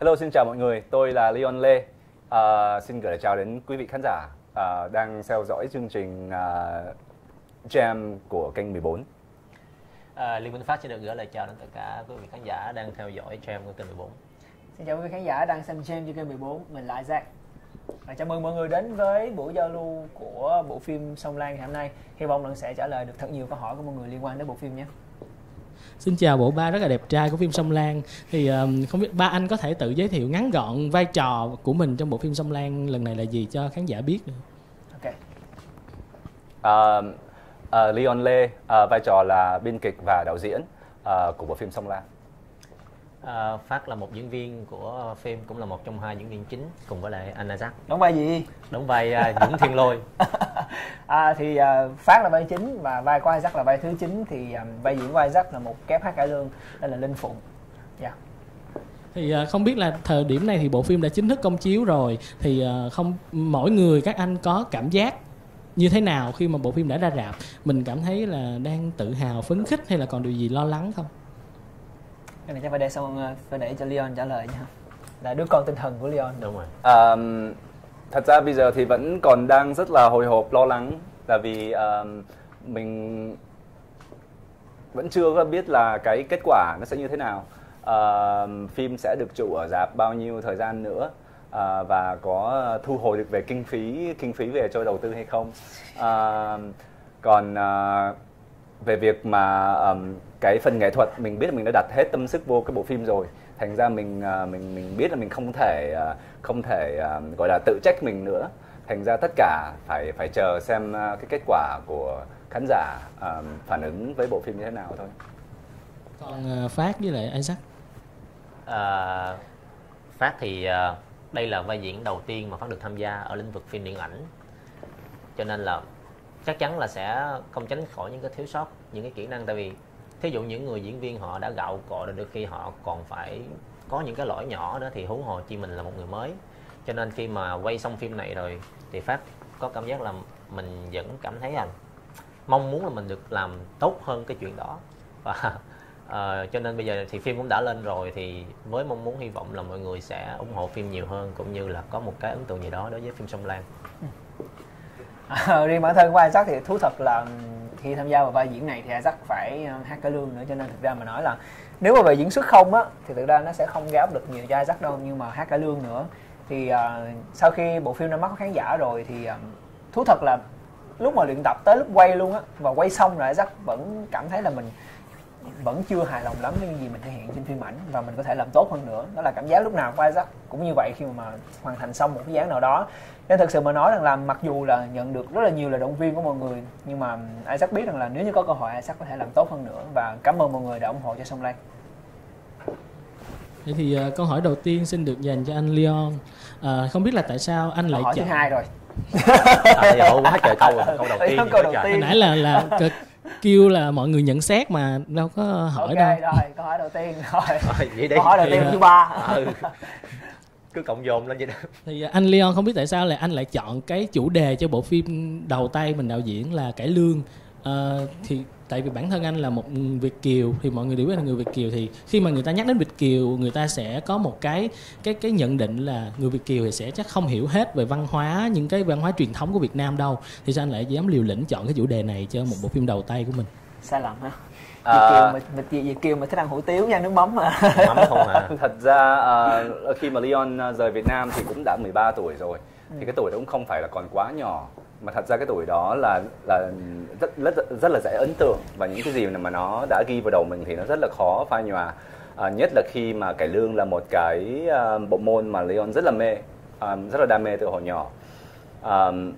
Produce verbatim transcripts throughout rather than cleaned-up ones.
Hello, xin chào mọi người, tôi là Leon Lê. Uh, xin gửi lời chào đến quý vị khán giả uh, đang theo dõi chương trình uh, Jam của kênh mười bốn. À, Liên Minh Phát xin được gửi lời chào đến tất cả quý vị khán giả đang theo dõi Jam của kênh mười bốn. Xin chào quý vị khán giả đang xem Jam trên kênh mười bốn, mình là Isaac. Và chào mừng mọi người đến với buổi giao lưu của bộ phim Sông Lan ngày hôm nay. Hy vọng rằng sẽ trả lời được thật nhiều câu hỏi của mọi người liên quan đến bộ phim nhé. Xin chào bộ ba rất là đẹp trai của phim Sông Lan. Thì um, không biết ba anh có thể tự giới thiệu ngắn gọn vai trò của mình trong bộ phim Sông Lan lần này là gì cho khán giả biết được. Ok. Uh, uh, Leon Lê, uh, vai trò là biên kịch và đạo diễn uh, của bộ phim Sông Lan. À, Phát là một diễn viên của phim, cũng là một trong hai diễn viên chính cùng với lại anh Isaac. Đóng vai gì? Đóng vai uh, Dũng Thiên Lôi. à, thì uh, Phát là vai chính và vai của Isaac là vai thứ chín. Thì um, vai diễn của Isaac là một kép hát cải lương, đây là Linh Phụng. Yeah. Thì uh, không biết là thời điểm này thì bộ phim đã chính thức công chiếu rồi. Thì uh, không mỗi người các anh có cảm giác như thế nào khi mà bộ phim đã ra rạp? Mình cảm thấy là đang tự hào, phấn khích hay là còn điều gì lo lắng không? Cái này chắc phải để xong phải để cho Leon trả lời nha. Là đứa con tinh thần của Leon. Đúng rồi. Um, thật ra bây giờ thì vẫn còn đang rất là hồi hộp, lo lắng, là vì um, mình vẫn chưa có biết là cái kết quả nó sẽ như thế nào. Uh, phim sẽ được trụ ở rạp bao nhiêu thời gian nữa, uh, và có thu hồi được về kinh phí kinh phí về cho đầu tư hay không. Uh, còn uh, về việc mà um, cái phần nghệ thuật, mình biết là mình đã đặt hết tâm sức vô cái bộ phim rồi, thành ra mình uh, mình mình biết là mình không thể uh, không thể uh, gọi là tự trách mình nữa, thành ra tất cả phải phải chờ xem uh, cái kết quả của khán giả uh, phản ứng với bộ phim như thế nào thôi. Còn uh, Phát với lại Isaac? À, Phát thì uh, đây là vai diễn đầu tiên mà Phát được tham gia ở lĩnh vực phim điện ảnh, cho nên là chắc chắn là sẽ không tránh khỏi những cái thiếu sót, những cái kỹ năng. Tại vì thí dụ những người diễn viên họ đã gạo cội rồi, đôi khi họ còn phải có những cái lỗi nhỏ đó, thì huống hồ chi mình là một người mới. Cho nên khi mà quay xong phim này rồi thì Phát có cảm giác là mình vẫn cảm thấy là mong muốn là mình được làm tốt hơn cái chuyện đó. Và uh, cho nên bây giờ thì phim cũng đã lên rồi, thì với mong muốn hy vọng là mọi người sẽ ủng hộ phim nhiều hơn, cũng như là có một cái ấn tượng gì đó đối với phim Sông Lan. À, riêng bản thân của Isaac thì thú thật là khi tham gia vào vai diễn này thì Isaac phải hát cải lương nữa, cho nên thực ra mà nói là nếu mà về diễn xuất không á thì thực ra nó sẽ không gây áp lực nhiều cho Isaac đâu, nhưng mà hát cải lương nữa thì uh, sau khi bộ phim ra mắt khán giả rồi thì uh, thú thật là lúc mà luyện tập tới lúc quay luôn á, và quay xong rồi Isaac vẫn cảm thấy là mình vẫn chưa hài lòng lắm với những gì mình thể hiện trên phim ảnh, và mình có thể làm tốt hơn nữa. Đó là cảm giác lúc nào của Isaac cũng như vậy khi mà hoàn thành xong một cái dự án nào đó. Nên thực sự mà nói rằng là mặc dù là nhận được rất là nhiều lời động viên của mọi người, nhưng mà Isaac biết rằng là nếu như có cơ hội Isaac có thể làm tốt hơn nữa, và cảm ơn mọi người đã ủng hộ cho Sông Lan. Vậy thì uh, câu hỏi đầu tiên xin được dành cho anh Leon. Uh, không biết là tại sao anh lại câu hỏi chọn... thứ hai rồi. À, thì hổ quá trời câu rồi, câu đầu tiên. Câu đầu tiên. Hồi nãy là là kêu là mọi người nhận xét mà đâu có hỏi okay, đâu. rồi câu hỏi đầu tiên rồi. Rồi, vậy đi. Câu hỏi đầu tiên thứ ba. Ừ. Cứ cộng dồn lên vậy đó. Thì anh Leon không biết tại sao lại anh lại chọn cái chủ đề cho bộ phim đầu tay mình đạo diễn là cải lương. À, thì tại vì bản thân anh là một Việt kiều, thì mọi người đều biết là người Việt kiều, thì khi mà người ta nhắc đến Việt kiều, người ta sẽ có một cái cái cái nhận định là người Việt kiều thì sẽ chắc không hiểu hết về văn hóa, những cái văn hóa truyền thống của Việt Nam đâu. Thì sao anh lại dám liều lĩnh chọn cái chủ đề này cho một bộ phim đầu tay của mình? Sai lầm hả? À, Việt kiều mà Việt, Việt kiều mà thích ăn hủ tiếu với ăn nước mắm mà. Mắm không à? Thật ra uh, khi mà Leon rời Việt Nam thì cũng đã mười ba tuổi rồi, ừ. thì cái tuổi đó cũng không phải là còn quá nhỏ, mà thật ra cái tuổi đó là là rất rất rất là dễ ấn tượng, và những cái gì mà nó đã ghi vào đầu mình thì nó rất là khó phai nhòa. À, nhất là khi mà cải lương là một cái uh, bộ môn mà Leon rất là mê, um, rất là đam mê từ hồi nhỏ. Um,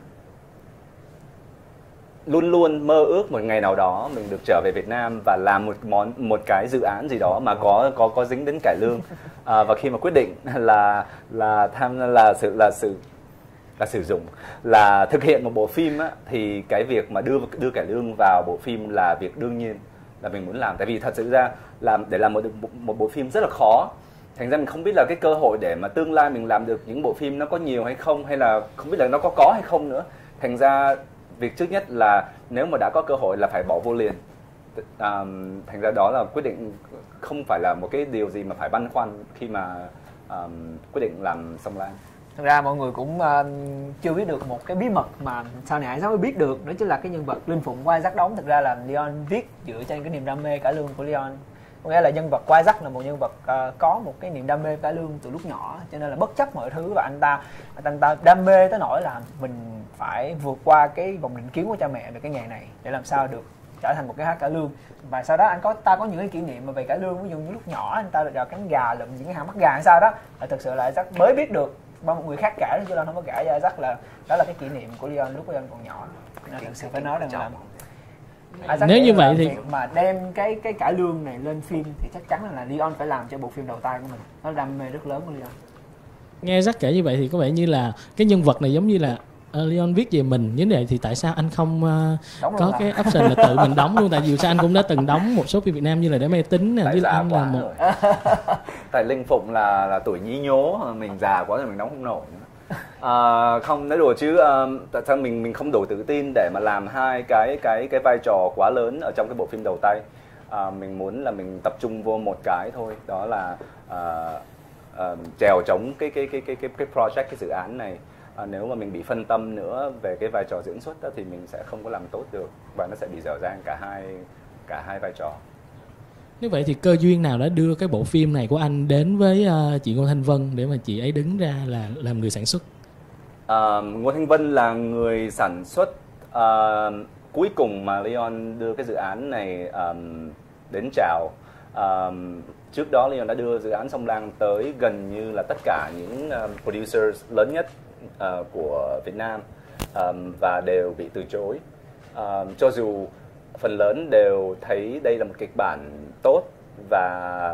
luôn luôn mơ ước một ngày nào đó mình được trở về Việt Nam và làm một món một cái dự án gì đó mà có có có dính đến cải lương. À, và khi mà quyết định là là tham là sự là sự là sử dụng là thực hiện một bộ phim á, thì cái việc mà đưa đưa cải lương vào bộ phim là việc đương nhiên là mình muốn làm. Tại vì thật sự ra làm để làm một một bộ phim rất là khó, thành ra mình không biết là cái cơ hội để mà tương lai mình làm được những bộ phim nó có nhiều hay không, hay là không biết là nó có có hay không nữa. Thành ra việc trước nhất là nếu mà đã có cơ hội là phải bỏ vô liền. À, thành ra đó là quyết định, không phải là một cái điều gì mà phải băn khoăn khi mà um, quyết định làm Sông Lam. Thực ra mọi người cũng uh, chưa biết được một cái bí mật mà sau này Isaac mới biết được, đó chính là cái nhân vật Linh Phụng của Isaac đóng thực ra là Leon viết dựa trên cái niềm đam mê cải lương của Leon. Có nghĩa là nhân vật của Isaac là một nhân vật uh, có một cái niềm đam mê cải lương từ lúc nhỏ, cho nên là bất chấp mọi thứ và anh ta anh ta đam mê tới nỗi là mình phải vượt qua cái vòng định kiến của cha mẹ về cái nghề này để làm sao được trở thành một cái hát cải lương. Và sau đó anh có ta có những cái kỷ niệm mà về cải lương, ví dụ như lúc nhỏ anh ta được vào cánh gà lụm những cái hàm mắt gà hay sao đó, là thực sự là Isaac mới biết được, bao một người khác kể chứ Leon không có kể cho Isaac là đó là cái kỷ niệm của Leon lúc Leon còn nhỏ. Nên thực sự phải nói rằng là Isaac nếu như vậy thì mà đem cái cái cải lương này lên phim thì chắc chắn là Leon phải làm cho bộ phim đầu tay của mình. Nó đam mê rất lớn của Leon. Nghe Jack kể như vậy thì có vẻ như là cái nhân vật này giống như là uh, Leon viết về mình như vậy, thì tại sao anh không uh, có cái option là tự mình đóng luôn? Tại vì sao anh cũng đã từng đóng một số phim Việt Nam như là Để Mê Tính nè, với anh là một tại Linh Phụng là là tuổi nhí nhố, mình già quá rồi mình đóng không nổi nữa. À, không nói đùa chứ uh, tại sao mình mình không đủ tự tin để mà làm hai cái cái cái vai trò quá lớn ở trong cái bộ phim đầu tay. À, mình muốn là mình tập trung vô một cái thôi, đó là uh, uh, chèo chống cái cái cái cái cái cái project, cái dự án này. À, nếu mà mình bị phân tâm nữa về cái vai trò diễn xuất đó, thì mình sẽ không có làm tốt được và nó sẽ bị dở dang cả hai cả hai vai trò. Nếu vậy thì cơ duyên nào đã đưa cái bộ phim này của anh đến với uh, chị Ngô Thanh Vân để mà chị ấy đứng ra là làm người sản xuất? Uh, Ngô Thanh Vân là người sản xuất uh, cuối cùng mà Leon đưa cái dự án này um, đến chào. Um, trước đó Leon đã đưa dự án Sông Lam tới gần như là tất cả những um, producers lớn nhất uh, của Việt Nam um, và đều bị từ chối. Um, cho dù phần lớn đều thấy đây là một kịch bản tốt và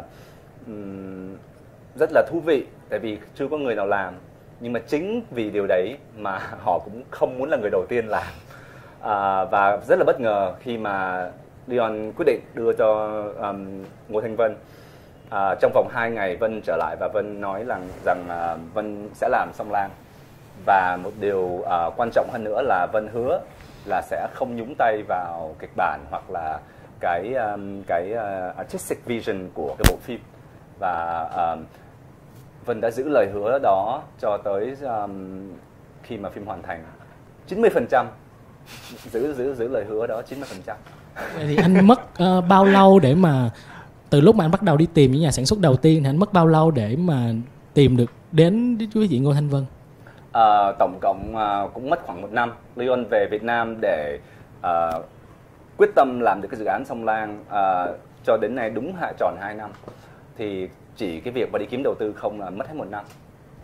um, rất là thú vị, tại vì chưa có người nào làm. Nhưng mà chính vì điều đấy mà họ cũng không muốn là người đầu tiên làm. À, và rất là bất ngờ khi mà Leon quyết định đưa cho um, Ngô Thanh Vân. À, trong vòng hai ngày Vân trở lại và Vân nói rằng, rằng uh, Vân sẽ làm Sông Lam. Và một điều uh, quan trọng hơn nữa là Vân hứa là sẽ không nhúng tay vào kịch bản hoặc là cái, um, cái uh, artistic vision của cái bộ phim. Và uh, Vân đã giữ lời hứa đó cho tới um, khi mà phim hoàn thành chín mươi phần trăm. Giữ, giữ, giữ lời hứa đó chín mươi phần trăm. Vậy thì anh mất uh, bao lâu để mà từ lúc mà anh bắt đầu đi tìm những nhà sản xuất đầu tiên thì anh mất bao lâu để mà tìm được đến với chị Ngô Thanh Vân? Uh, tổng cộng uh, cũng mất khoảng một năm. Leon về Việt Nam để uh, quyết tâm làm được cái dự án Sông Lam, uh, cho đến nay đúng hạ tròn hai năm. Thì chỉ cái việc mà đi kiếm đầu tư không là mất hết một năm.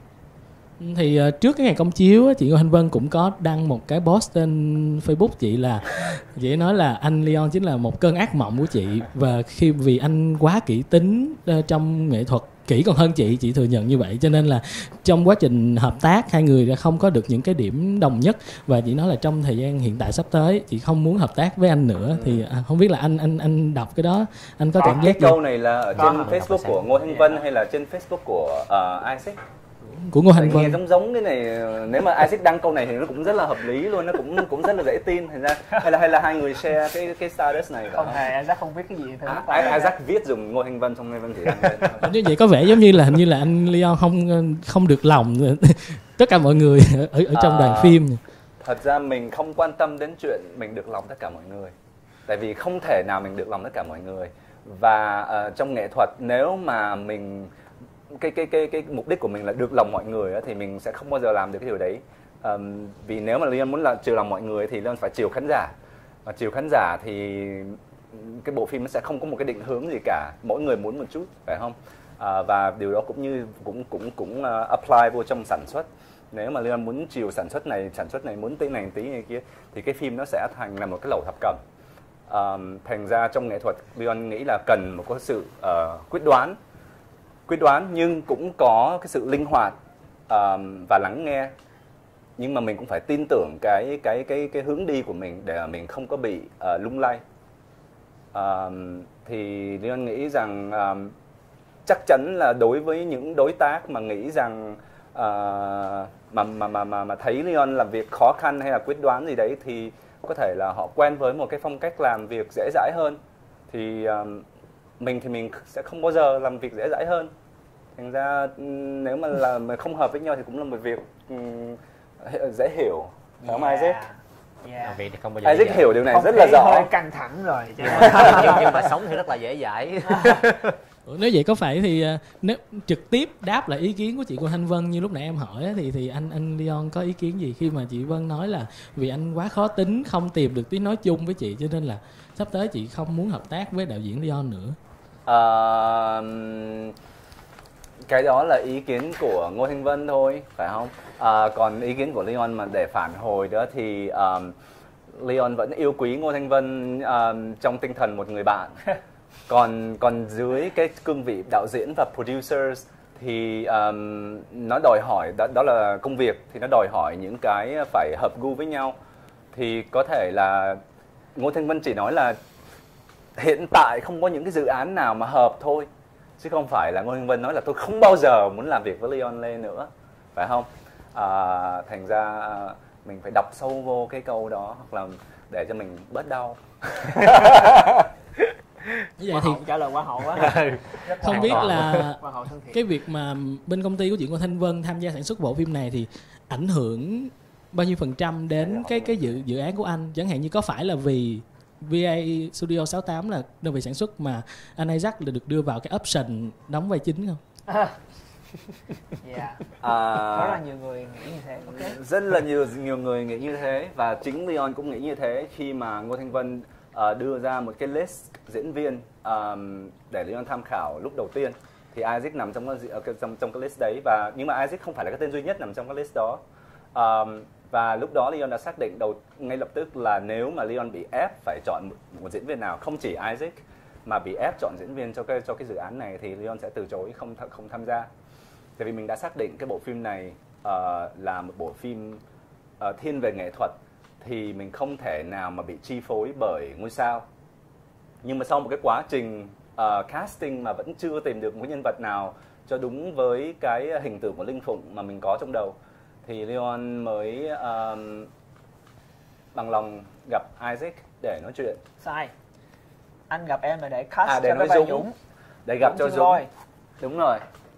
Thì uh, trước cái ngày công chiếu chị Ngô Thanh Vân cũng có đăng một cái post trên Facebook chị là chị nói là anh Leon chính là một cơn ác mộng của chị, và khi vì anh quá kỹ tính uh, trong nghệ thuật, kỹ còn hơn chị, chị thừa nhận như vậy, cho nên là trong quá trình hợp tác hai người đã không có được những cái điểm đồng nhất, và chị nói là trong thời gian hiện tại sắp tới chị không muốn hợp tác với anh nữa. Ừ. Thì à, không biết là anh anh anh đọc cái đó anh có cảm à, giác cái gì? câu này là ở trên Facebook của Ngô Thanh Vân hay là trên Facebook của uh, Isaac? Của Ngô Thanh Vân. Nghe giống giống cái này, nếu mà Isaac đăng câu này thì nó cũng rất là hợp lý luôn, nó cũng cũng rất là dễ tin. Thành ra hay là hay là hai người share cái cái status này. Không hề, Isaac không biết cái gì thôi. À, Isaac viết dùng Ngô Thanh Vân, xong Ngô Thanh Vân chỉ đăng lên. Như vậy có vẻ giống như là hình như là anh Leon không không được lòng tất cả mọi người ở ở trong à, đoàn phim. Thật ra mình không quan tâm đến chuyện mình được lòng tất cả mọi người, tại vì không thể nào mình được lòng tất cả mọi người. Và uh, trong nghệ thuật, nếu mà mình cái cái cái cái mục đích của mình là được lòng mọi người á, thì mình sẽ không bao giờ làm được cái điều đấy. Um, vì nếu mà Leon muốn là chiều lòng mọi người thì Leon phải chiều khán giả, và chiều khán giả thì cái bộ phim nó sẽ không có một cái định hướng gì cả, mỗi người muốn một chút, phải không? Uh, và điều đó cũng như cũng cũng cũng uh, apply vô trong sản xuất. Nếu mà Leon muốn chiều sản xuất này, sản xuất này muốn tí này tí này kia, thì cái phim nó sẽ thành là một cái lẩu thập cẩm. Um, thành ra trong nghệ thuật, Leon nghĩ là cần một cái sự uh, quyết đoán, quyết đoán nhưng cũng có cái sự linh hoạt um, và lắng nghe. Nhưng mà mình cũng phải tin tưởng cái cái cái cái hướng đi của mình để mình không có bị uh, lung lay. Um, thì Leon nghĩ rằng um, chắc chắn là đối với những đối tác mà nghĩ rằng uh, mà mà mà mà mà thấy Leon làm việc khó khăn hay là quyết đoán gì đấy, thì có thể là họ quen với một cái phong cách làm việc dễ dãi hơn. Thì um, mình thì mình sẽ không bao giờ làm việc dễ dãi hơn. Thành ra ừm, nếu mà là mà không hợp với nhau thì cũng là một việc ừm, dễ hiểu, phải không Yeah. Isaac? Yeah. Vì thì không bao giờ Isaac dễ hiểu điều này Không rất là khí rõ. hơi căng thẳng rồi cho nên dãi. nhưng, nhưng mà sống thì rất là dễ dãi. Ủa, nếu vậy có phải thì à, nếu trực tiếp đáp lại ý kiến của chị Cô Thanh Vân như lúc nãy em hỏi á, thì thì anh anh Leon có ý kiến gì khi mà chị Vân nói là vì anh quá khó tính, không tìm được tiếng nói chung với chị cho nên là sắp tới chị không muốn hợp tác với đạo diễn Leon nữa? Ờ, cái đó là ý kiến của Ngô Thanh Vân thôi, phải không? À, còn ý kiến của Leon mà để phản hồi đó thì um, Leon vẫn yêu quý Ngô Thanh Vân um, trong tinh thần một người bạn. Còn còn dưới cái cương vị đạo diễn và producers thì um, nó đòi hỏi đó, đó là công việc, thì nó đòi hỏi những cái phải hợp gu với nhau. Thì có thể là Ngô Thanh Vân chỉ nói là hiện tại không có những cái dự án nào mà hợp thôi, chứ không phải là Ngô Thanh Vân nói là tôi không bao giờ muốn làm việc với Leon Lê nữa, phải không? À, thành ra mình phải đọc sâu vô cái câu đó hoặc là để cho mình bớt đau. Như Hoa vậy thì hậu trả lời quá hậu quá. Rất không hoa biết hậu. là Hoa hậu thân thiện. cái việc mà bên công ty của chị Ngô Thanh Vân tham gia sản xuất bộ phim này thì ảnh hưởng bao nhiêu phần trăm đến cái cái dự dự án của anh? Chẳng hạn như có phải là vì vê a Studio sáu tám là đơn vị sản xuất mà anh Isaac là được đưa vào cái option đóng vai chính không? Yeah. À, Rất là nhiều người nghĩ như thế. Okay. rất là nhiều nhiều người nghĩ như thế và chính Leon cũng nghĩ như thế khi mà Ngô Thanh Vân uh, đưa ra một cái list diễn viên um, để Leon tham khảo lúc đầu tiên, thì Isaac nằm trong cái, trong trong cái list đấy, và nhưng mà Isaac không phải là cái tên duy nhất nằm trong cái list đó. Um, và lúc đó Leon đã xác định đầu ngay lập tức là nếu mà Leon bị ép phải chọn một, một diễn viên nào, không chỉ Isaac mà bị ép chọn diễn viên cho cái cho cái dự án này, thì Leon sẽ từ chối không th- không tham gia. Tại vì mình đã xác định cái bộ phim này uh, là một bộ phim uh, thiên về nghệ thuật, thì mình không thể nào mà bị chi phối bởi ngôi sao. Nhưng mà sau một cái quá trình uh, casting mà vẫn chưa tìm được một nhân vật nào cho đúng với cái hình tượng của Linh Phụng mà mình có trong đầu, thì Leon mới um, bằng lòng gặp Isaac để nói chuyện. Sai. Anh gặp em là để cast À, để cho nói cái vai Dũng. Dũng. Để gặp Dũng cho Chương Dũng. Lôi. Đúng rồi.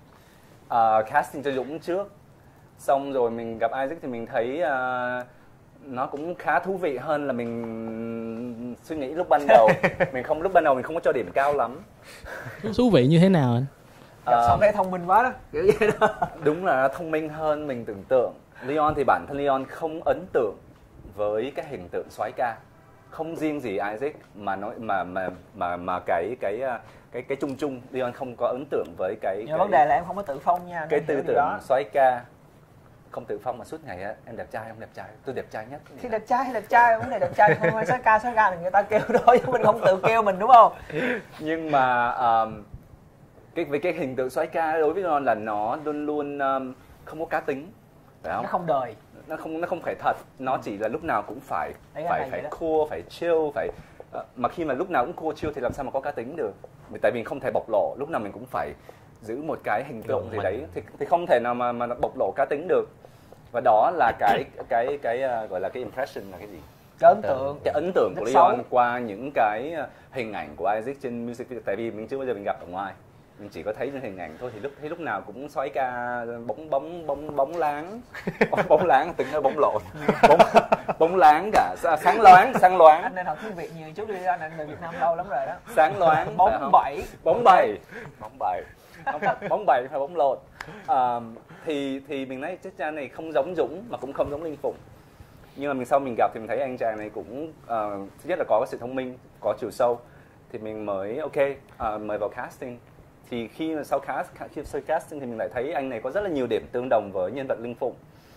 Uh, casting cho Dũng trước. Xong rồi mình gặp Isaac thì mình thấy uh, nó cũng khá thú vị hơn là mình suy nghĩ lúc ban đầu. Mình không lúc ban đầu mình không có cho điểm cao lắm. Thú vị như thế nào anh? Gặp Ờ, xong thấy thông minh quá đó, kiểu vậy đó. Đúng là nó thông minh hơn mình tưởng tượng. Leon thì bản thân Leon không ấn tượng với cái hình tượng soái ca. Không riêng gì Isaac mà nói mà mà mà mà cái cái cái cái chung chung Leon không có ấn tượng với cái Nhưng cái, vấn đề là em không có tự phong nha. cái nên tư hiểu điều tưởng đó. soái ca. Không tự phong mà suốt ngày á, em đẹp trai không đẹp trai, tôi đẹp trai nhất. Thì đẹp trai hay đẹp trai, vấn đề đẹp trai không phải soái ca, soái ca là người ta kêu thôi chứ mình không tự kêu mình, đúng không? Nhưng mà um, cái với cái hình tượng soái ca đối với Leon là nó luôn luôn um, không có cá tính, phải không? Nó không đời. Nó không nó không phải thật, nó chỉ là lúc nào cũng phải Đấy là phải hay phải vậy đó. cool, phải chill, phải uh, mà khi mà lúc nào cũng cool chill thì làm sao mà có cá tính được? Vì tại vì không thể bộc lộ, lúc nào mình cũng phải giữ một cái hình tượng gì đấy thì thì không thể nào mà mà bộc lộ cá tính được. Và đó là cái cái cái uh, gọi là cái impression là cái gì? Cái ấn tượng. Cái ấn tượng của Rất Leon xấu. qua những cái uh, hình ảnh của Isaac trên music video. Tại vì mình chưa bao giờ mình gặp ở ngoài, mình chỉ có thấy những hình ảnh thôi, thì lúc thấy lúc nào cũng xoáy ca bóng bóng bóng bóng láng bóng, bóng láng từng nói bóng lộn bóng bóng láng cả sáng loáng sáng loáng Anh nên học tiếng Việt nhiều chút đi, anh anh người Việt Nam lâu lắm rồi đó. sáng loáng phải Bóng không? bẩy. bóng bẩy bóng bẩy bóng, bóng bẩy hay bóng lộn. À, thì thì mình nói chắc chắn này không giống Dũng mà cũng không giống Linh Phụng, nhưng mà mình sau mình gặp thì mình thấy anh chàng này cũng uh, thứ nhất là có sự thông minh, có chiều sâu, thì mình mới ok uh, mời vào casting. Thì khi mà sau cast khi sau casting thì mình lại thấy anh này có rất là nhiều điểm tương đồng với nhân vật Linh Phụng,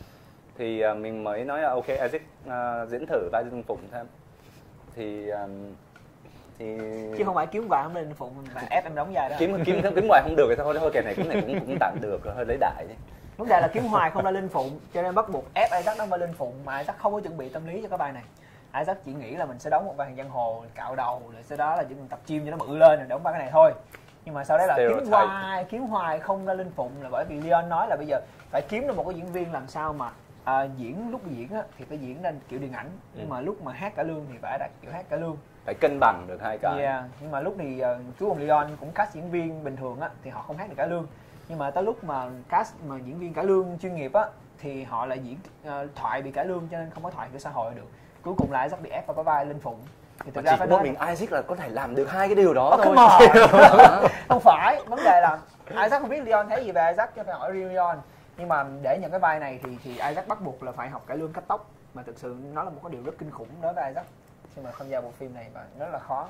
thì uh, mình mới nói là ok Isaac uh, diễn thử vai Linh Phụng thêm. Thì um, thì Chứ không phải kiếm vàng lên Phụng mà ép em đóng vai đó. kiếm kiếm kiếm ngoài không được thì thôi thôi cái này cái này cũng cũng tạm được, hơi lấy đại chứ. Vấn đề là kiếm hoài không ra Linh Phụng, cho nên bắt buộc ép Isaac đóng vai Linh Phụng, mà Isaac không có chuẩn bị tâm lý cho cái vai này. Isaac chỉ nghĩ là mình sẽ đóng một vai giang hồ cạo đầu, rồi sau đó là chỉ cần tập gym cho nó bự lên rồi đóng vai cái này thôi. Nhưng mà sau đấy là kiếm Stereotype. hoài kiếm hoài không ra Linh Phụng là bởi vì Leon nói là bây giờ phải kiếm được một cái diễn viên làm sao mà à, diễn lúc diễn á, thì phải diễn lên kiểu điện ảnh, nhưng mà lúc mà hát cả lương thì phải đặt kiểu hát cả lương. Phải cân bằng được hai cái. Yeah. Nhưng mà lúc thì uh, chú ông Leon cũng cast diễn viên bình thường á thì họ không hát được cả lương, nhưng mà tới lúc mà cast mà diễn viên cải lương chuyên nghiệp á thì họ lại diễn uh, thoại bị cải lương cho nên không có thoại của xã hội được. Cuối cùng lại Isaac bị ép vào cái vai Linh Phụng. Thì thực ra phải nói mình Isaac là có thể làm được hai cái điều đó thôi. Không phải, vấn đề là Isaac không biết Leon thấy gì về Isaac, cho phải hỏi riêng Leon. Nhưng mà để nhận cái vai này thì thì Isaac bắt buộc là phải học cải lương cắt tóc, mà thực sự nó là một cái điều rất kinh khủng đối với Isaac khi mà tham gia bộ phim này, và rất là khó.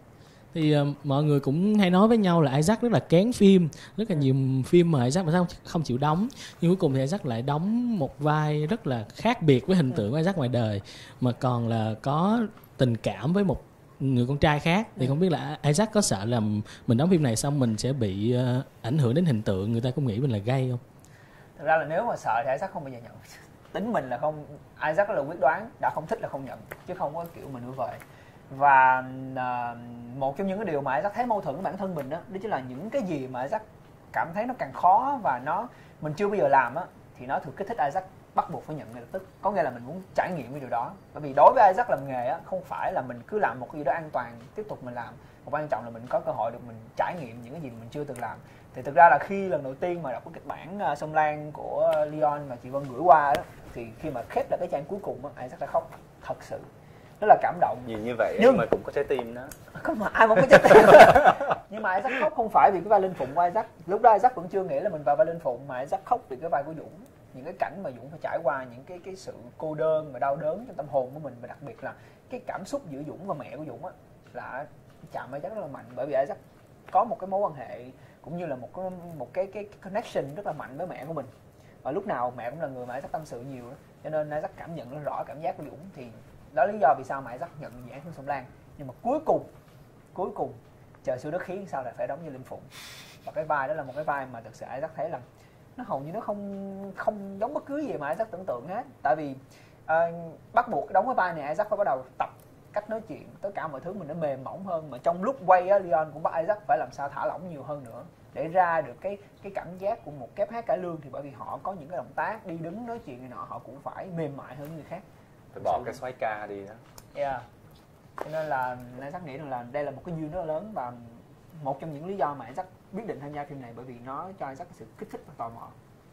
Thì uh, mọi người cũng hay nói với nhau là Isaac rất là kén phim, rất là nhiều phim mà Isaac mà sao không chịu đóng, nhưng cuối cùng thì Isaac lại đóng một vai rất là khác biệt với hình tượng của Isaac ngoài đời, mà còn là có tình cảm với một người con trai khác. Thì không biết là Isaac có sợ là mình đóng phim này xong mình sẽ bị uh, ảnh hưởng đến hình tượng, người ta cũng nghĩ mình là gay không? Thật ra là nếu mà sợ thì Isaac không bao giờ nhận. Tính mình là không, Isaac là quyết đoán, đã không thích là không nhận, chứ không có kiểu mình nuôi vậy. Và uh, một trong những cái điều mà Isaac thấy mâu thuẫn với bản thân mình đó, đó chính là những cái gì mà Isaac cảm thấy nó càng khó và nó mình chưa bao giờ làm á, thì nó thường kích thích Isaac bắt buộc phải nhận ngay lập tức. Có nghĩa là mình muốn trải nghiệm cái điều đó. Bởi vì đối với Isaac làm nghề á, không phải là mình cứ làm một cái gì đó an toàn tiếp tục mình làm, một quan trọng là mình có cơ hội được mình trải nghiệm những cái gì mình chưa từng làm. Thì thực ra là khi lần đầu tiên mà đọc cái kịch bản uh, Sông Lan của Leon mà chị Vân gửi qua đó, thì khi mà khép lại cái trang cuối cùng á, Isaac đã khóc thật sự, rất là cảm động. Nhìn như vậy nhưng mà cũng có trái tim đó. Không, mà ai cũng có trái tim. Nhưng mà Isaac khóc không phải vì cái vai Linh Phụng của Isaac. Lúc đó Isaac vẫn chưa nghĩ là mình vào vai Linh Phụng, mà Isaac khóc vì cái vai của Dũng. Những cái cảnh mà Dũng phải trải qua, những cái cái sự cô đơn và đau đớn trong tâm hồn của mình, và đặc biệt là cái cảm xúc giữa Dũng và mẹ của Dũng á, là chạm Isaac rất là mạnh. Bởi vì Isaac có một cái mối quan hệ cũng như là một cái một cái cái connection rất là mạnh với mẹ của mình, và lúc nào mẹ cũng là người mà Isaac tâm sự nhiều đó. Cho nên Isaac cảm nhận rất rõ cảm giác của Dũng. Thì đó là lý do vì sao mà Isaac nhận dự án Hương Sông Lan. Nhưng mà cuối cùng cuối cùng trời xui đất khiến sao lại phải đóng như Linh Phụng. Và cái vai đó là một cái vai mà thực sự Isaac thấy là nó hầu như nó không không giống bất cứ gì mà Isaac tưởng tượng hết. Tại vì uh, bắt buộc đóng cái vai này Isaac phải bắt đầu tập cách nói chuyện, tất cả mọi thứ mình nó mềm mỏng hơn. Mà trong lúc quay á, Leon cũng bắt Isaac phải làm sao thả lỏng nhiều hơn nữa để ra được cái cái cảm giác của một kép hát cải lương. Thì bởi vì họ có những cái động tác đi đứng nói chuyện này nọ, họ cũng phải mềm mại hơn người khác, phải bỏ cái xoay ca đi đó. Yeah. Cho nên là Isaac nghĩ rằng là đây là một cái duyên rất là lớn, và một trong những lý do mà Isaac quyết định tham gia phim này, bởi vì nó cho Isaac sự kích thích và tò mò.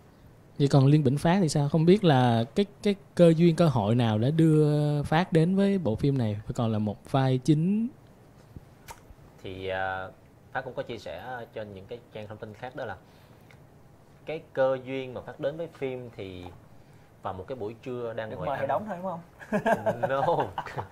Vậy còn Liên Bỉnh Phát thì sao? Không biết là cái cái cơ duyên cơ hội nào đã đưa Phát đến với bộ phim này, và còn là một vai chính. Thì uh, Phát cũng có chia sẻ trên những cái trang thông tin khác, đó là cái cơ duyên mà Phát đến với phim thì vào một cái buổi trưa đang được ngồi mời ăn. thì đóng thôi đúng không? No.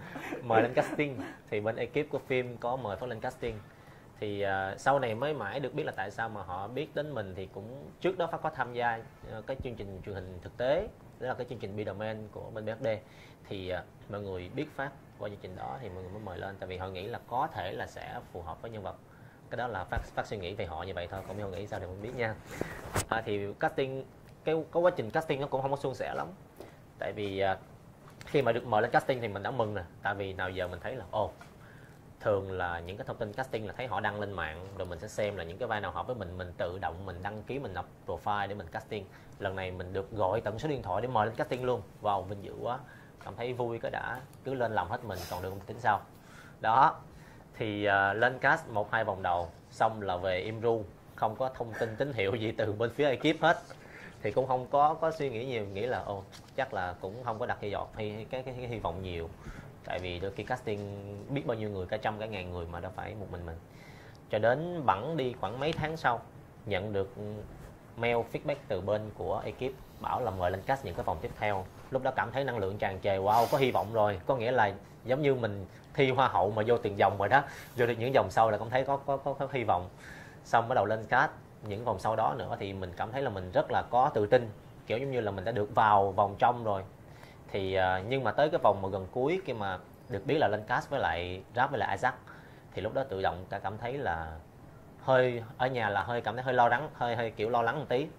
Mời lên casting, thì bên ekip của phim có mời Phát lên casting. Thì uh, sau này mới mãi được biết là tại sao mà họ biết đến mình. Thì cũng trước đó Phát có tham gia uh, cái chương trình truyền hình thực tế, đó là cái chương trình Be The Man của bên bê ép đê. Thì uh, mọi người biết Phát qua chương trình đó thì mọi người mới mời lên, tại vì họ nghĩ là có thể là sẽ phù hợp với nhân vật. Cái đó là Phát, Phát suy nghĩ về họ như vậy thôi, còn không nghĩ sao thì mình biết nha. À, thì casting, cái, cái quá trình casting nó cũng không có suôn sẻ lắm. Tại vì uh, khi mà được mời lên casting thì mình đã mừng nè. Tại vì nào giờ mình thấy là ồ, thường là những cái thông tin casting là thấy họ đăng lên mạng, rồi mình sẽ xem là những cái vai nào hợp với mình, mình tự động mình đăng ký, mình nộp profile để mình casting. Lần này mình được gọi tận số điện thoại để mời lên casting luôn. Wow, vinh dự quá, cảm thấy vui cái đã, cứ lên làm hết mình còn được không tính sau. Đó, thì uh, lên cast một hai vòng đầu xong là về im ru, không có thông tin tín hiệu gì từ bên phía ekip hết. Thì cũng không có có suy nghĩ nhiều, nghĩ là ồ chắc là cũng không có đặt hy vọng hay cái, cái, cái hy vọng nhiều. Tại vì đôi khi casting biết bao nhiêu người, cả trăm cả ngàn người mà đâu phải một mình mình. Cho đến bẵng đi khoảng mấy tháng sau, nhận được mail feedback từ bên của ekip bảo là mời lên cast những cái vòng tiếp theo. Lúc đó cảm thấy năng lượng tràn trề, wow, có hy vọng rồi. Có nghĩa là giống như mình thi hoa hậu mà vô tiền vòng rồi đó, vô được những vòng sau là cảm thấy có có có, có hy vọng. Xong bắt đầu lên cast những vòng sau đó nữa thì mình cảm thấy là mình rất là có tự tin, kiểu giống như là mình đã được vào vòng trong rồi. Thì uh, nhưng mà tới cái vòng mà gần cuối, khi mà được biết là lên cast với lại Rap với lại Isaac, thì lúc đó tự động ta cảm thấy là hơi ở nhà là hơi cảm thấy hơi lo lắng, hơi hơi kiểu lo lắng một tí.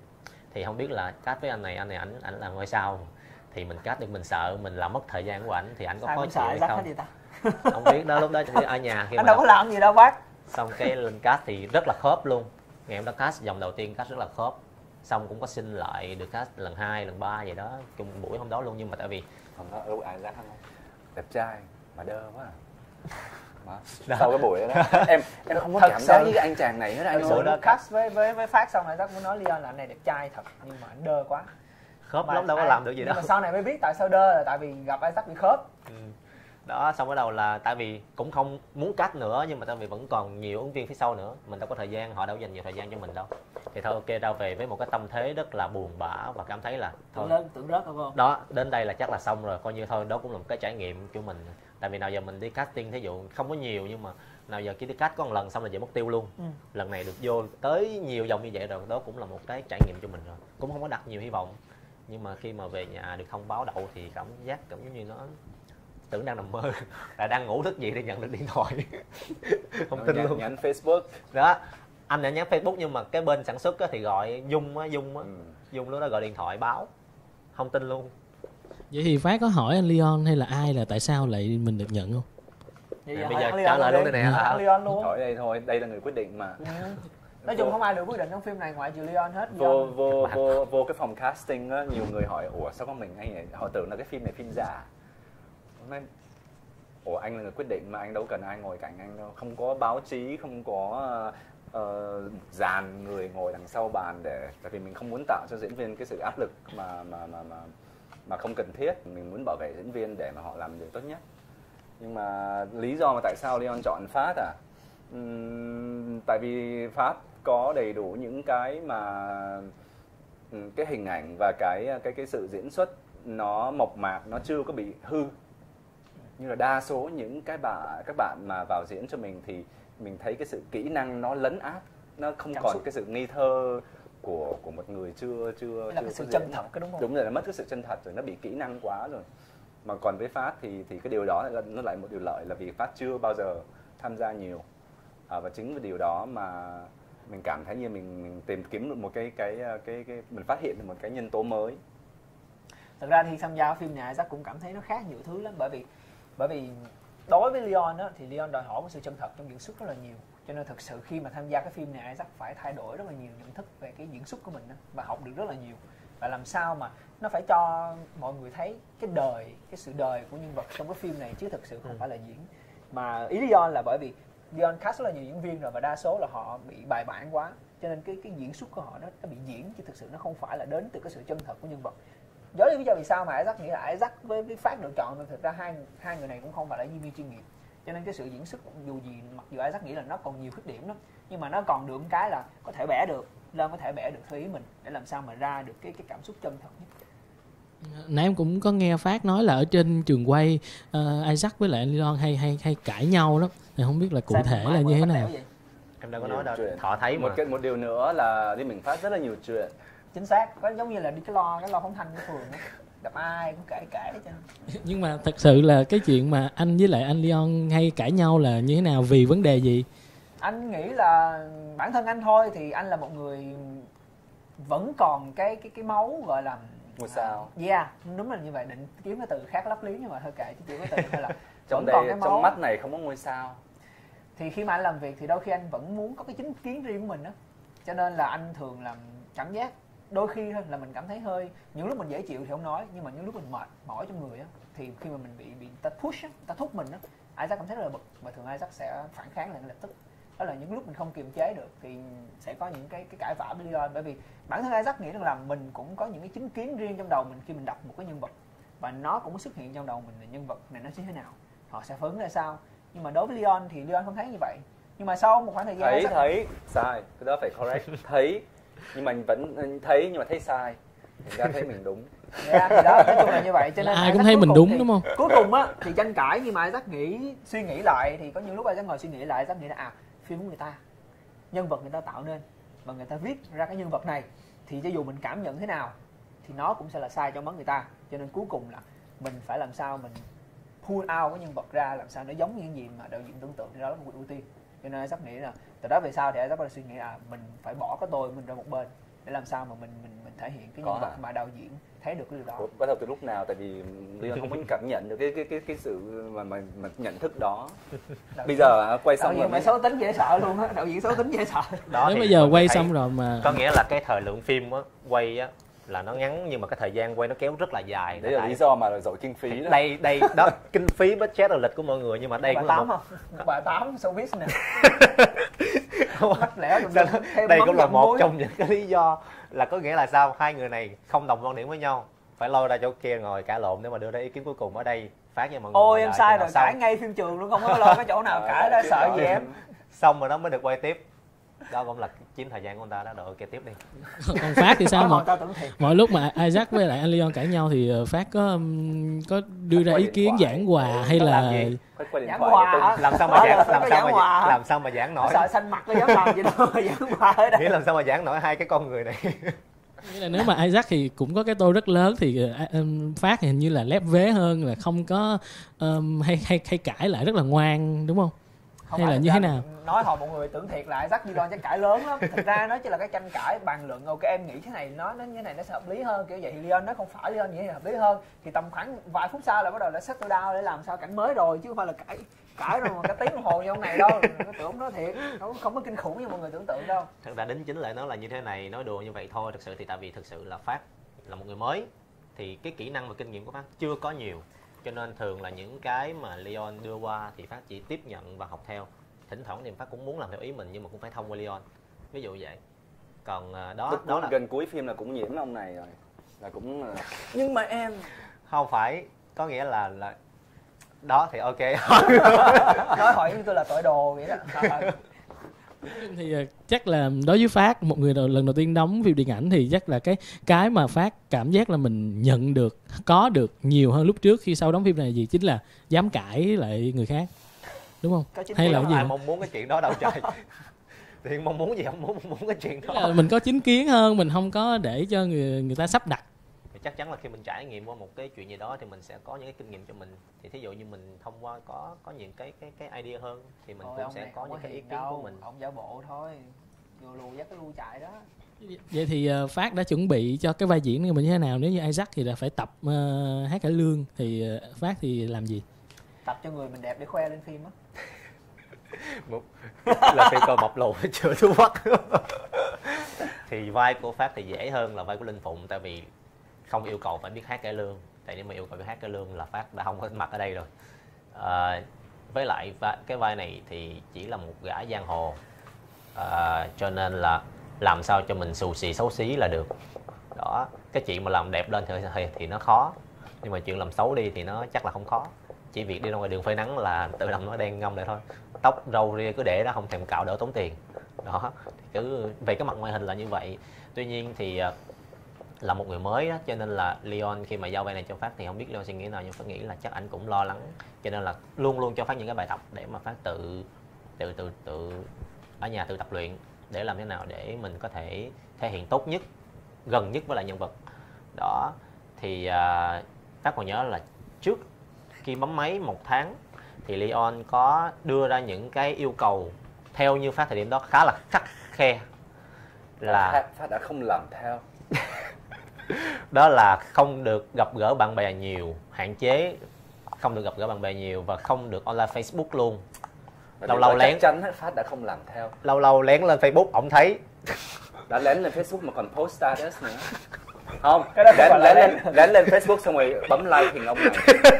Thì không biết là cast với anh này, anh này ảnh ảnh là ngôi sao, thì mình cast được mình sợ mình làm mất thời gian của ảnh, thì ảnh có khó chịu hay không? Không biết đó, lúc đó chỉ ở nhà khi anh mà đâu có làm gì đâu bác. Xong cái lên cast thì rất là khớp luôn. Ngày hôm đó cast vòng đầu tiên cast rất là khớp. Xong cũng có xin lại được cast lần hai, lần ba vậy đó, chung buổi hôm đó luôn. Nhưng mà tại vì Hôm đó lúc Isaac không đẹp trai mà đơ quá à. Đó. Sau cái buổi đó, em em không có cảm giác với cái anh chàng này hết anh ơi. Đó cast với với với Phát xong rồi Isaac muốn nói Leon là anh này đẹp trai thật nhưng mà anh đơ quá. Khớp lắm đâu có làm được gì đâu. Nhưng mà sau này mới biết tại sao đơ là tại vì gặp Isaac bị khớp. Ừ. Đó, xong bắt đầu là tại vì cũng không muốn cắt nữa nhưng mà tại vì vẫn còn nhiều ứng viên phía sau nữa, mình đâu có thời gian, họ đâu dành nhiều thời gian cho mình đâu, thì thôi ok ra về với một cái tâm thế rất là buồn bã và cảm thấy là thôi tưởng lớn tưởng rớt không không đó, đến đây là chắc là xong rồi, coi như thôi đó cũng là một cái trải nghiệm của mình, tại vì nào giờ mình đi casting thí dụ không có nhiều nhưng mà nào giờ chỉ đi cast có một lần xong là về mất tiêu luôn. Ừ. Lần này được vô tới nhiều vòng như vậy rồi, đó cũng là một cái trải nghiệm cho mình rồi, cũng không có đặt nhiều hy vọng, nhưng mà khi mà về nhà được thông báo đậu thì cảm giác cảm giống như nó tưởng đang nằm mơ, là đang ngủ thức dậy thì nhận được điện thoại. Không tin luôn. Nhắn Facebook đó, anh đã nhắn Facebook nhưng mà cái bên sản xuất thì gọi Dung á, Dung á, ừ. Dung lúc đó gọi điện thoại báo, không tin luôn. Vậy thì Phát có hỏi anh Leon hay là ai là tại sao lại mình được nhận không? À, bây giờ trả lời luôn đây nè. À, Leon luôn. Hỏi đây thôi, đây là người quyết định mà. Ừ. Nói chung không ai được quyết định trong phim này ngoại trừ Leon hết. Vô vô vô vô cái phòng casting á, nhiều người hỏi ủa sao có mình anh này, họ tưởng là cái phim này phim giả. Nên ủa anh là người quyết định mà anh đâu cần ai ngồi cạnh anh đâu, không có báo chí, không có uh, dàn người ngồi đằng sau bàn để, tại vì mình không muốn tạo cho diễn viên cái sự áp lực mà mà mà mà mà không cần thiết, mình muốn bảo vệ diễn viên để mà họ làm điều tốt nhất. Nhưng mà lý do mà tại sao Leon chọn Phát à? Uhm, tại vì Phát có đầy đủ những cái mà cái hình ảnh và cái cái cái sự diễn xuất nó mộc mạc, nó chưa có bị hư. Như là đa số những cái bạn các bạn mà vào diễn cho mình thì mình thấy cái sự kỹ năng nó lấn át, nó không Cảm còn xúc. Cái sự nghi thơ của của một người chưa chưa là chưa cái sự diễn. chân thật cái đúng không? Đúng rồi, nó mất cái sự chân thật rồi, nó bị kỹ năng quá rồi. Mà còn với Phát thì thì cái điều đó là nó lại một điều lợi, là vì Phát chưa bao giờ tham gia nhiều. À, và chính vì điều đó mà mình cảm thấy như mình mình tìm kiếm được một cái cái cái cái, cái mình phát hiện được một cái nhân tố mới. Thật ra thì tham gia phim này Isaac cũng cảm thấy nó khác nhiều thứ lắm, bởi vì bởi vì đối với Leon á, thì Leon đòi hỏi một sự chân thật trong diễn xuất rất là nhiều, cho nên thực sự khi mà tham gia cái phim này Isaac phải thay đổi rất là nhiều nhận thức về cái diễn xuất của mình đó, và học được rất là nhiều, và làm sao mà nó phải cho mọi người thấy cái đời, cái sự đời của nhân vật trong cái phim này chứ thực sự không ừ. phải là diễn. Mà ý Leon là bởi vì Leon cast rất là nhiều diễn viên rồi và đa số là họ bị bài bản quá, cho nên cái cái diễn xuất của họ nó, nó bị diễn chứ thực sự nó không phải là đến từ cái sự chân thật của nhân vật. Đó là lý do vì sao mà Isaac nghĩ là Isaac với, với Phát lựa chọn, thực ra hai hai người này cũng không phải là diễn viên chuyên nghiệp, cho nên cái sự diễn xuất dù gì mặc dù Isaac nghĩ là nó còn nhiều khuyết điểm lắm, nhưng mà nó còn được một cái là có thể bẻ được, Leon có thể bẻ được theo ý mình để làm sao mà ra được cái cái cảm xúc chân thật nhất. Nãy em cũng có nghe Phát nói là ở trên trường quay uh, Isaac với lại Leon hay hay hay cãi nhau lắm, thì không biết là cụ sao thể là như thế nào. Em đâu có nói đâu, họ thấy mà. Một cái một điều nữa là đi mình phát rất là nhiều chuyện. Chính xác, có giống như là đi cái lo cái lo phóng thanh của phường đó, gặp ai cũng kể kể cho. Nhưng mà thật sự là cái chuyện mà anh với lại anh Leon hay cãi nhau là như thế nào, vì vấn đề gì? Anh nghĩ là bản thân anh thôi, thì anh là một người vẫn còn cái cái cái máu gọi là ngôi sao. Yeah, đúng là như vậy, định kiếm cái từ khác lấp liếm nhưng mà thôi kệ, chỉ cái từ thôi là trong đây, còn cái máu. Trong mắt này không có ngôi sao. Thì khi mà anh làm việc thì đôi khi anh vẫn muốn có cái chính kiến riêng của mình đó, cho nên là anh thường làm cảm giác đôi khi thôi là mình cảm thấy hơi, những lúc mình dễ chịu thì không nói, nhưng mà những lúc mình mệt mỏi trong người á, thì khi mà mình bị bị ta push á, ta thúc mình á, Isaac cảm thấy rất là bực và thường Isaac sẽ phản kháng lại lập tức. Đó là những lúc mình không kiềm chế được thì sẽ có những cái cái cãi vã với Leon, bởi vì bản thân Isaac nghĩ rằng là mình cũng có những cái chính kiến riêng trong đầu mình khi mình đọc một cái nhân vật, và nó cũng xuất hiện trong đầu mình là nhân vật này nó sẽ thế nào, họ sẽ phấn ra sao. Nhưng mà đối với Leon thì Leon không thấy như vậy, nhưng mà sau một khoảng thời gian thấy Isaac... thấy sai, cái đó phải correct. Thấy nhưng mà vẫn thấy nhưng mà thấy sai, thì ra thấy mình đúng. Yeah, thì đó, nói chung là như vậy, cho nên ai Isaac cũng thấy mình đúng thì, đúng không? Cuối cùng á thì tranh cãi, nhưng mà Isaac nghĩ suy nghĩ lại thì có những lúc Isaac ngồi suy nghĩ lại, Isaac nghĩ là à, phim của người ta, nhân vật người ta tạo nên và người ta viết ra cái nhân vật này, thì cho dù mình cảm nhận thế nào thì nó cũng sẽ là sai trong mắt người ta, cho nên cuối cùng là mình phải làm sao mình pull out cái nhân vật ra làm sao nó giống như những gì mà đạo diễn tưởng tượng, thì đó là một ưu tiên. Cho nên Isaac nghĩ là từ đó về sau thì Isaac bắt suy nghĩ là mình phải bỏ cái tôi mình ra một bên để làm sao mà mình mình mình thể hiện cái nhân vật mà đạo diễn thấy được cái điều đó. Bắt đầu từ lúc nào? Tại vì Leon không có cảm nhận được cái cái cái cái sự mà mà, mà nhận thức đó. Đạo bây giờ quay xong rồi mày xấu tính dễ sợ luôn á, đạo diễn xấu tính dễ sợ. Đó nếu bây giờ quay xong rồi mà có nghĩa là cái thời lượng phim á, quay á là nó ngắn nhưng mà cái thời gian quay nó kéo rất là dài. Đấy là lý do mà dội kinh phí đó. Đây đây đó, kinh phí budget là lịch của mọi người, nhưng mà đây bà cũng là tám một không? Bà tám showbiz nè. Mắc lẽ đừng đây cũng là một muối. Trong những cái lý do là có nghĩa là sao hai người này không đồng quan điểm với nhau, phải lôi ra chỗ kia ngồi cãi lộn để mà đưa ra ý kiến cuối cùng. Ở đây Phát cho mọi người. Ôi em sai rồi, cãi ngay phim trường luôn, không có lo cái chỗ nào cãi đó, sợ gì em. Xong rồi đó mới được quay tiếp. Đó cũng là chiếm thời gian của người ta đó. Rồi kể tiếp đi. Còn Phát thì sao mà mọi lúc mà Isaac với lại anh Leon cãi nhau thì Phát có có đưa ra ý kiến giảng hòa hay là giảng hòa? Làm sao mà giảng làm sao mà làm sao mà giảng nổi? Sợ xanh mặt có dám làm gì đâu mà giảng hòa ở đây. Nghĩa làm sao mà giảng nổi hai cái con người này. Nghĩa là nếu mà Isaac thì cũng có cái tôi rất lớn thì um, Phát thì hình như là lép vế hơn, là không có um, hay hay hay cãi lại, rất là ngoan đúng không? Không hay là như thế nào? Nói hồi mọi người tưởng thiệt là Isaac Di Lon chắc cãi lớn lắm. Thực ra nó chỉ là cái tranh cãi bàn luận. Ok em nghĩ thế này, nó nó như thế này nó sẽ hợp lý hơn, kiểu vậy thì Leon nó không phải, Leon nghĩ là hợp lý hơn. Thì tầm khoảng vài phút sau là bắt đầu đã settle down để làm sao cảnh mới rồi, chứ không phải là cãi cãi rồi mà cái tiếng đồng hồ như ông này đâu. Nó tưởng nó thiệt, nó không có kinh khủng như mọi người tưởng tượng đâu. Thật ra đính chính lại nó là như thế này, nói đùa như vậy thôi. Thực sự thì tại vì thực sự là Phát là một người mới thì cái kỹ năng và kinh nghiệm của Phát chưa có nhiều, cho nên thường là những cái mà Leon đưa qua thì Phát chỉ tiếp nhận và học theo. Thỉnh thoảng thì Phát cũng muốn làm theo ý mình nhưng mà cũng phải thông qua Leon, ví dụ vậy. Còn đó Lúc đó là gần cuối phim là cũng nhiễm ông này rồi, là cũng là... Nhưng mà em không phải có nghĩa là là đó thì ok. nói hỏi như tôi là tội đồ vậy đó. Thì chắc là đối với Phát, một người đầu, lần đầu tiên đóng phim điện ảnh, thì chắc là cái cái mà Phát cảm giác là mình nhận được, có được nhiều hơn lúc trước khi sau đóng phim này gì chính là dám cãi lại người khác, đúng không? Hay là cái gì? Ai mong muốn cái chuyện đó đâu trời. Thì mong muốn gì không muốn muốn cái chuyện đó. Là mình có chính kiến hơn, mình không có để cho người người ta sắp đặt. Thì chắc chắn là khi mình trải nghiệm qua một cái chuyện gì đó thì mình sẽ có những cái kinh nghiệm cho mình. Thì thí dụ như mình thông qua có có những cái cái cái idea hơn thì mình Thôi, cũng sẽ có những cái ý kiến đâu. của mình. Ông giả bộ thôi, lù lù dắt cái lu chạy đó. Vậy thì uh, Phát đã chuẩn bị cho cái vai diễn của mình như thế nào? Nếu như Isaac thì là phải tập uh, hát cải lương, thì uh, Phát thì làm gì? Tập cho người mình đẹp để khoe lên phim á. Là phim coi bộc lộ chưa thú mắt. Thì vai của Phát thì dễ hơn là vai của Linh Phụng, tại vì không yêu cầu phải biết hát cải lương. Tại nếu mà yêu cầu biết hát cải lương là Phát đã không có mặt ở đây rồi. À, với lại cái vai này thì chỉ là một gã giang hồ, à, cho nên là làm sao cho mình xù xì xấu xí là được. Đó, cái chuyện mà làm đẹp lên thì, thì, thì nó khó, nhưng mà chuyện làm xấu đi thì nó chắc là không khó. Chỉ việc đi ra ngoài đường phơi nắng là tự động nó đen ngâm lại thôi. Tóc râu ria cứ để đó, không thèm cạo đỡ tốn tiền. Đó, thì cứ về cái mặt ngoại hình là như vậy. Tuy nhiên thì là một người mới đó, cho nên là Leon khi mà giao vai này cho Phát thì không biết Leon suy nghĩ nào, nhưng Phát nghĩ là chắc anh cũng lo lắng, cho nên là luôn luôn cho Phát những cái bài tập để mà Phát tự tự tự tự ở nhà tự tập luyện để làm thế nào để mình có thể thể hiện tốt nhất, gần nhất với lại nhân vật. Đó thì uh, Phát còn nhớ là trước khi bấm máy một tháng thì Leon có đưa ra những cái yêu cầu theo như Phát thời điểm đó khá là khắt khe, là Phát đã không làm theo. Đó là không được gặp gỡ bạn bè nhiều, hạn chế không được gặp gỡ bạn bè nhiều và không được online Facebook luôn. Và lâu lâu lén chắc chắn Phát đã không làm theo. Lâu lâu lén lên Facebook ổng thấy. Đã lén lên Facebook mà còn post status nữa. Không, cái đó lén, lén, lén, lén. lên, lén lên Facebook xong rồi bấm like hình ông này.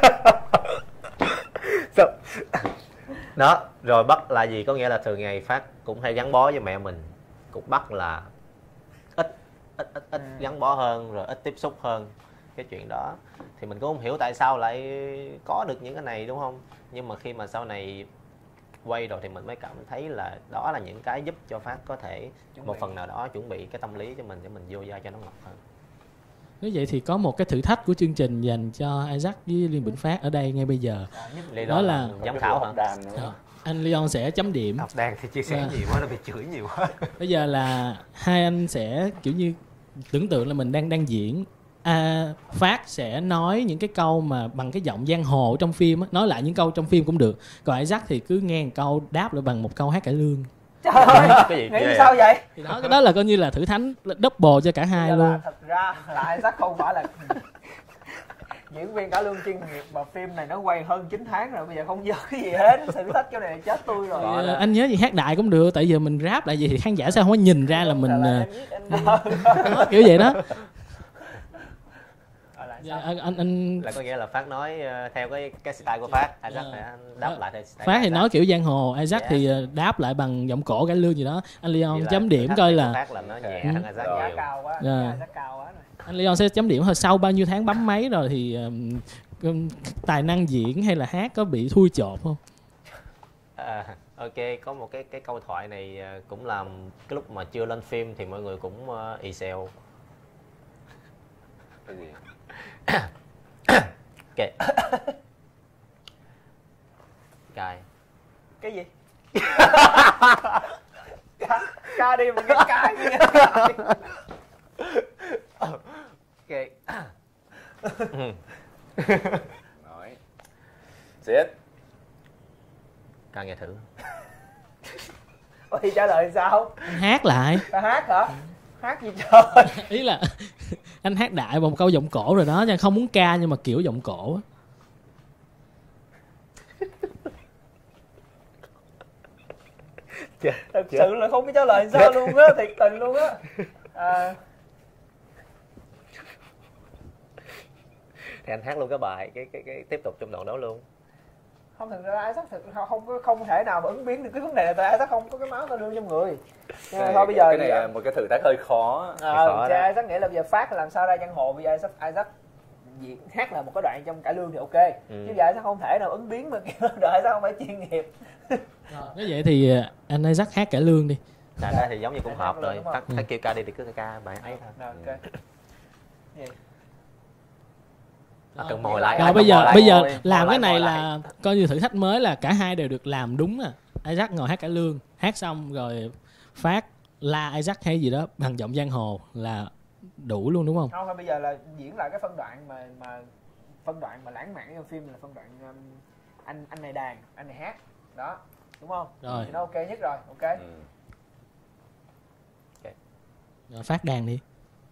Đó, rồi bắt là gì? Có nghĩa là thường ngày Phát cũng hay gắn bó với mẹ mình. Cũng bắt là ít ít ít ít gắn bó hơn, rồi ít tiếp xúc hơn cái chuyện đó. Thì mình cũng không hiểu tại sao lại có được những cái này, đúng không? Nhưng mà khi mà sau này quay rồi thì mình mới cảm thấy là đó là những cái giúp cho Phát có thể chuẩn một bị. phần nào đó chuẩn bị cái tâm lý cho mình để mình vô vai cho nó ngọt hơn. Nếu vậy thì có một cái thử thách của chương trình dành cho Isaac với Liên Bỉnh Phát ở đây ngay bây giờ. Đó, đó là giám khảo hả? Đàn à, anh Leon sẽ chấm điểm. Học đàn thì chia sẻ à. nhiều quá, nó bị chửi nhiều quá. Bây giờ là hai anh sẽ kiểu như tưởng tượng là mình đang đang diễn. À, Phát sẽ nói những cái câu mà bằng cái giọng giang hồ trong phim á, nói lại những câu trong phim cũng được. Còn Isaac thì cứ nghe một câu đáp lại bằng một câu hát cải lương. Trời ơi, nghĩ sao vậy? Thì đó, cái đó là coi như là thử thách double cho cả hai luôn. Là, thật ra là Isaac không phải là diễn viên cải lương chuyên nghiệp, mà phim này nó quay hơn chín tháng rồi, bây giờ không nhớ cái gì hết. Thử thách chỗ này là chết tôi rồi. Thì, anh nhớ gì hát đại cũng được, tại giờ mình rap lại gì thì khán giả sao không có nhìn ra là mình uh, đó, kiểu vậy đó. Dạ, anh anh anh Là có nghĩa là Phát nói uh, theo cái cái style của Phát, Isaac Dạ. sẽ đáp lại theo style Phát của thì Isaac. nói kiểu giang hồ, Isaac Dạ. thì ờ, đáp lại bằng giọng cổ cải lương gì đó. Anh Leon Vậy là chấm thử điểm thách coi này của là Phát là nó nhẹ Ừ. hơn Isaac Rồi. Giá nhiều. cao quá, Dạ. giá cao quá rồi. anh Leon sẽ chấm điểm hồi sau bao nhiêu tháng bấm máy rồi thì ừm, ừm, tài năng diễn hay là hát có bị thui chột không? À, ok, có một cái cái câu thoại này uh, cũng làm cái lúc mà chưa lên phim thì mọi người cũng uh, ì xèo. Cái gì? Ok. Cài. Cái gì? ca, ca đi một cái cái đi. Ok. Nói. Giết. Ca nghe thử. Ủa thì trả lời sao? Anh hát lại. Ta hát hả? Hát gì trời? Ý là anh hát đại một câu giọng cổ rồi đó, nha, không muốn ca nhưng mà kiểu giọng cổ á. Thật sự là không biết trả lời sao luôn á, thiệt tình luôn á. À, Thì anh hát luôn cái bài cái cái cái tiếp tục trong đoạn đó luôn. không, thực ra Isaac thực không không có không thể nào mà ứng biến được cái vấn đề này, tại Isaac không có cái máu tao đưa trong người. Nhưng mà Cái- thôi bây giờ cái này là một cái thử thách hơi khó. à, khó thì đó. Isaac nghĩ là bây giờ Phát làm sao ra giang hồ, bây giờ Isaac, Isaac diễn hát là một cái đoạn trong cải lương thì ok, Ừ. chứ giờ Isaac không thể nào ứng biến mà kiểu đợi Isaac không phải chuyên nghiệp. Nếu vậy thì ờ, anh Isaac hát cải lương đi. Thành ra thì giống như cũng Anh hợp hát rồi. luôn, đúng Phát, không? Phát kêu ca đi thì cứ ca bài ấy thôi. Rồi, ok. Gì? À, cần mồi lại. Rồi à, bây cần giờ mồi lại, bây giờ mồi- làm mồi cái lại, này mồi lại. là coi như thử thách mới, là cả hai đều được làm đúng à. Isaac ngồi hát cải lương, hát xong rồi Phát la Isaac hay gì đó bằng giọng giang hồ là đủ luôn đúng không? Không, thôi bây giờ là diễn lại cái phân đoạn mà mà phân đoạn mà lãng mạn trong phim là phân đoạn um, anh anh này đàn, anh này hát đó, đúng không? Rồi. Thì nó ok nhất rồi, ok. Ừ. Rồi Phát đàn đi.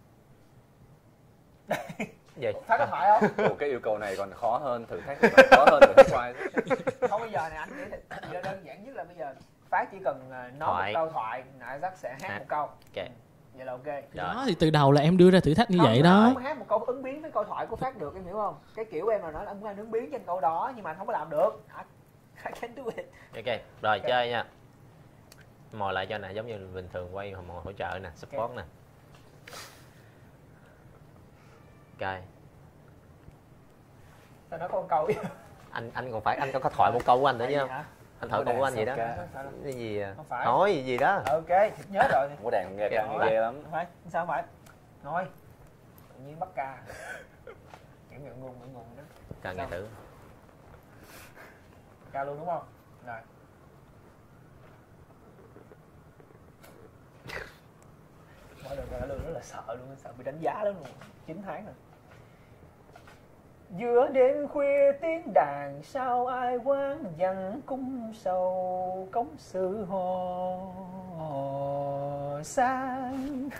Gì? Phát có phải không? Ồ, cái yêu cầu này còn khó hơn thử thách này còn khó hơn thử thách quay. Không, bây giờ này anh nghĩ là đơn giản nhất là bây giờ Phát chỉ cần uh, nói Thoại. một câu thoại, Isaac sẽ hát Hát. một câu. Ok. Vậy là ok. Rồi. Đó thì từ đầu là em đưa ra thử thách như Không, vậy anh đó. không hát một câu ứng biến với câu thoại của Phát được, em hiểu không? Cái kiểu em là nói là anh muốn anh ứng biến trên câu đó nhưng mà anh không có làm được. I, I can't do it. Ok, rồi Ok. chơi nha. Mồi lại cho nè, giống như bình thường quay mồi hỗ trợ nè, support nè. Ok. Tao nói con câu. Anh anh còn phải anh có, có thoại một câu của anh nữa chứ không? Hả? Anh thoại câu của anh gì đó. Sao Cái gì à? Không phải. Nói gì, gì đó. Ok, thì nhớ rồi. Không có đàn nghe Kẹo càng lại. ghê lắm. Không phải, sao không phải? Nói. Tự nhiên bắt ca. Kiểu ngượng ngùng, ngượng ngùng đó. Cần nghe thử. Ca luôn đúng không? Rồi. Mỗi lần ca luôn rất là sợ luôn, sợ bị đánh giá lắm luôn. chín tháng rồi. Giữa đêm khuya tiếng đàn sao ai quán dằn cung sầu cống sư hồ sang.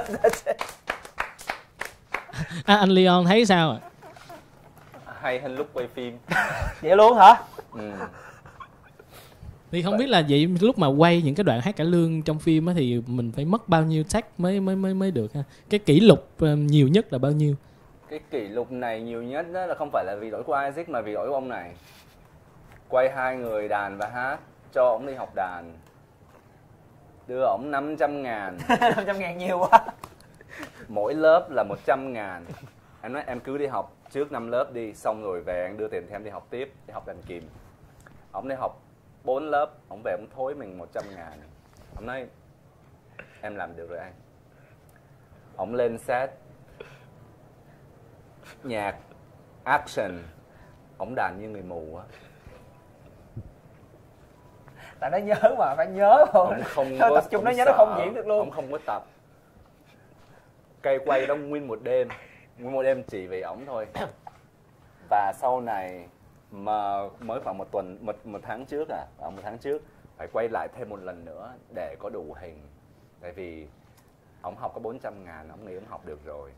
À, anh Leon thấy sao ạ? Hay hơn lúc quay phim. Vậy luôn hả? Ừ. Thì không biết là vậy lúc mà quay những cái đoạn hát cải lương trong phim á thì mình phải mất bao nhiêu take mới mới mới mới được ha? Cái kỷ lục ờ, nhiều nhất là bao nhiêu? Cái kỷ lục này nhiều nhất đó là không phải là vì lỗi của Isaac mà vì lỗi của ông này. Quay hai người đàn và hát, cho ông đi học đàn, đưa ổng năm trăm ngàn, năm trăm ngàn nhiều quá. mỗi lớp là một trăm ngàn. Em nói em cứ đi học trước năm lớp đi, xong rồi về anh đưa tiền thêm đi học tiếp, đi học đàn kìm. Ông đi học bốn lớp, ông về ông thối mình một trăm ngàn. Ông nói em làm được rồi anh. Ông lên set nhạc action, ông đàn như người mù á. Tại nó nhớ mà, phải nhớ không? Ông không Thôi, có tập trung nó ông nhớ nó sợ, không diễn được luôn. Ông không có tập. Cây quay đó nguyên một đêm, nguyên một đêm chỉ vì ổng thôi. Và sau này mà mới khoảng một tuần, một một tháng trước à, à một tháng trước phải quay lại thêm một lần nữa để có đủ hình. Tại vì ổng học có bốn trăm ngàn, ổng nghĩ ổng học được rồi.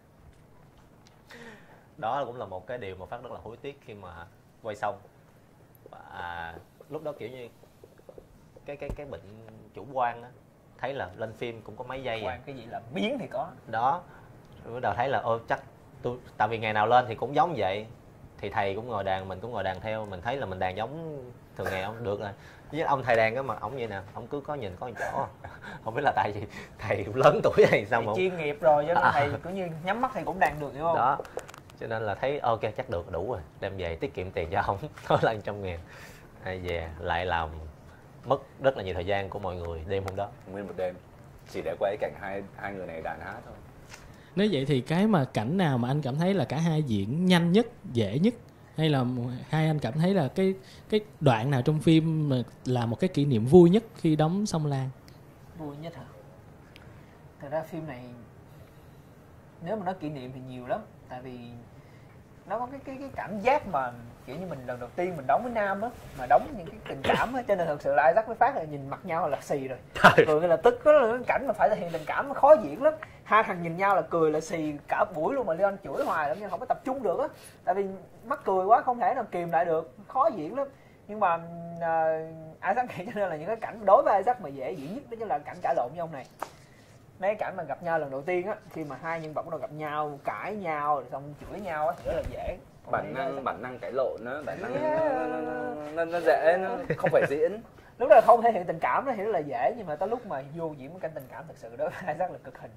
Đó cũng là một cái điều mà Phát rất là hối tiếc khi mà quay xong. À, lúc đó kiểu như cái cái cái bệnh chủ quan á, thấy là lên phim cũng có mấy giây à. Quan cái gì là biến thì có. Đó, rồi bắt đầu thấy là ô chắc tôi tại vì ngày nào lên thì cũng giống vậy, thì thầy cũng ngồi đàn, mình cũng ngồi đàn theo, mình thấy là mình đàn giống thường ngày ông được rồi. Với ông thầy đàn á mà ổng vậy nè, ông cứ có nhìn có một chỗ không biết là tại vì thầy lớn tuổi hay sao mà chuyên nghiệp rồi, cho nên thầy cứ như nhắm mắt thầy cũng đàn được, hiểu không? Đó, cho nên là thấy ok chắc được, đủ rồi, đem về tiết kiệm tiền cho ông thôi là trăm ngàn. Hay về lại làm mất rất là nhiều thời gian của mọi người đêm hôm đó, nguyên một đêm chỉ để quay cảnh hai hai người này đàn hát thôi. Nếu vậy thì cái mà cảnh nào mà anh cảm thấy là cả hai diễn nhanh nhất, dễ nhất, hay là hai anh cảm thấy là cái cái đoạn nào trong phim mà là một cái kỷ niệm vui nhất khi đóng Sông Lan? Vui nhất hả? Thật ra phim này nếu mà nói kỷ niệm thì nhiều lắm, tại vì nó có cái cái cái cảm giác mà kiểu như mình lần đầu tiên mình đóng với Nam á, mà đóng những cái tình cảm á, cho nên thật sự là Isaac với Phát là nhìn mặt nhau là xì rồi. Cười là tức, có là cái cảnh mà phải thể hiện tình cảm nó khó diễn lắm. Hai thằng nhìn nhau là cười là xì cả buổi luôn, mà Leon chửi hoài lắm nhưng không có tập trung được á, tại vì mắc cười quá không thể nào kìm lại được, khó diễn lắm. Nhưng mà uh, Isaac nghĩ cho nên là những cái cảnh đối với Isaac mà dễ diễn nhất đó chính là cảnh cãi lộn với ông này. Mấy cảnh mà gặp nhau lần đầu tiên á, khi mà hai nhân vật bắt đầu gặp nhau, cãi nhau rồi xong chửi nhau á thì rất là dễ. Bản năng bản năng cãi lộn đó, bản năng yeah. nó, nó, nó, nó dễ, nó không phải diễn. Lúc đó không thể hiện tình cảm nó thì rất là dễ, nhưng mà tới lúc mà vô diễn một cảnh tình cảm thật sự đó Isaac là cực hình.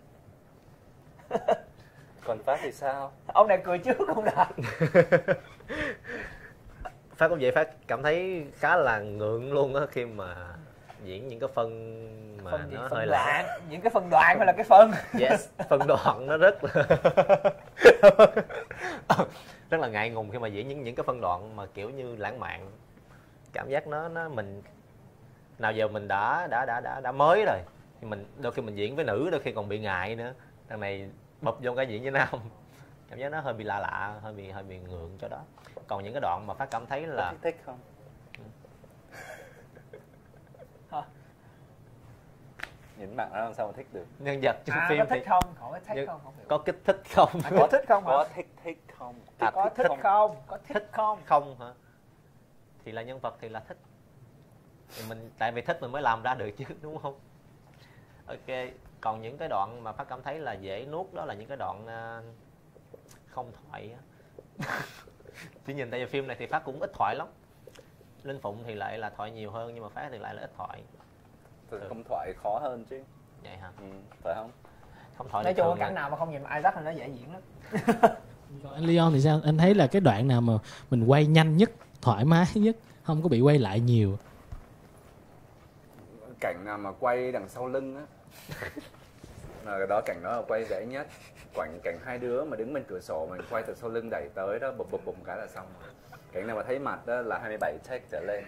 Còn Phát thì sao? Ông này cười trước không đã. Phát cũng vậy, Phát cảm thấy khá là ngượng luôn á khi mà diễn những cái phân mà phần gì? nó Phần hơi đoạn, lạ. những cái phân đoạn hay là cái phân? Yes, phân đoạn nó rất là rất là ngại ngùng khi mà diễn những những cái phân đoạn mà kiểu như lãng mạn. Cảm giác nó nó mình nào giờ mình đã đã đã đã đã mới rồi, nhưng mình đôi khi mình diễn với nữ đôi khi còn bị ngại nữa. Đằng này bập vô cái diễn với nam, cảm giác nó hơi bị lạ lạ, hơi bị hơi bị ngượng cho đó. Còn những cái đoạn mà Phát cảm thấy là thích, thích không? Hả? Nhìn bạn nó làm sao mà thích được? nhân vật trong À, phim có thích thì không? Hỏi thích nhưng, không? Không hiểu. có kích thích không? À, có thích không hả? Có thích thích không? À, Có thích không? Có thích không? Không hả? Thì là nhân vật thì là thích. Thì mình tại vì thích mình mới làm ra được chứ, đúng không? Ok, còn những cái đoạn mà Phát cảm thấy là dễ nuốt đó là những cái đoạn uh, không thoại á. Chỉ nhìn tại vì phim này thì Phát cũng ít thoại lắm. Linh Phụng thì lại là thoại nhiều hơn, nhưng mà Phát thì lại là ít thoại. Từ không thoại khó hơn chứ. Vậy hả? Ừ, phải không? Không thoại Nói thì chung thường cảnh là- nào mà không nhìn Isaac thì nó dễ diễn lắm. Còn anh Leon thì sao? Anh thấy là cái đoạn nào mà mình quay nhanh nhất, thoải mái nhất, không có bị quay lại nhiều? Cảnh nào mà quay đằng sau lưng á là cái đó, cảnh đó là quay dễ nhất. Cảnh cảnh hai đứa mà đứng bên cửa sổ mình quay từ sau lưng đẩy tới đó, bụp bụp bụp cái là xong rồi. Cảnh nào mà thấy mặt đó là hai mươi bảy take trở lên.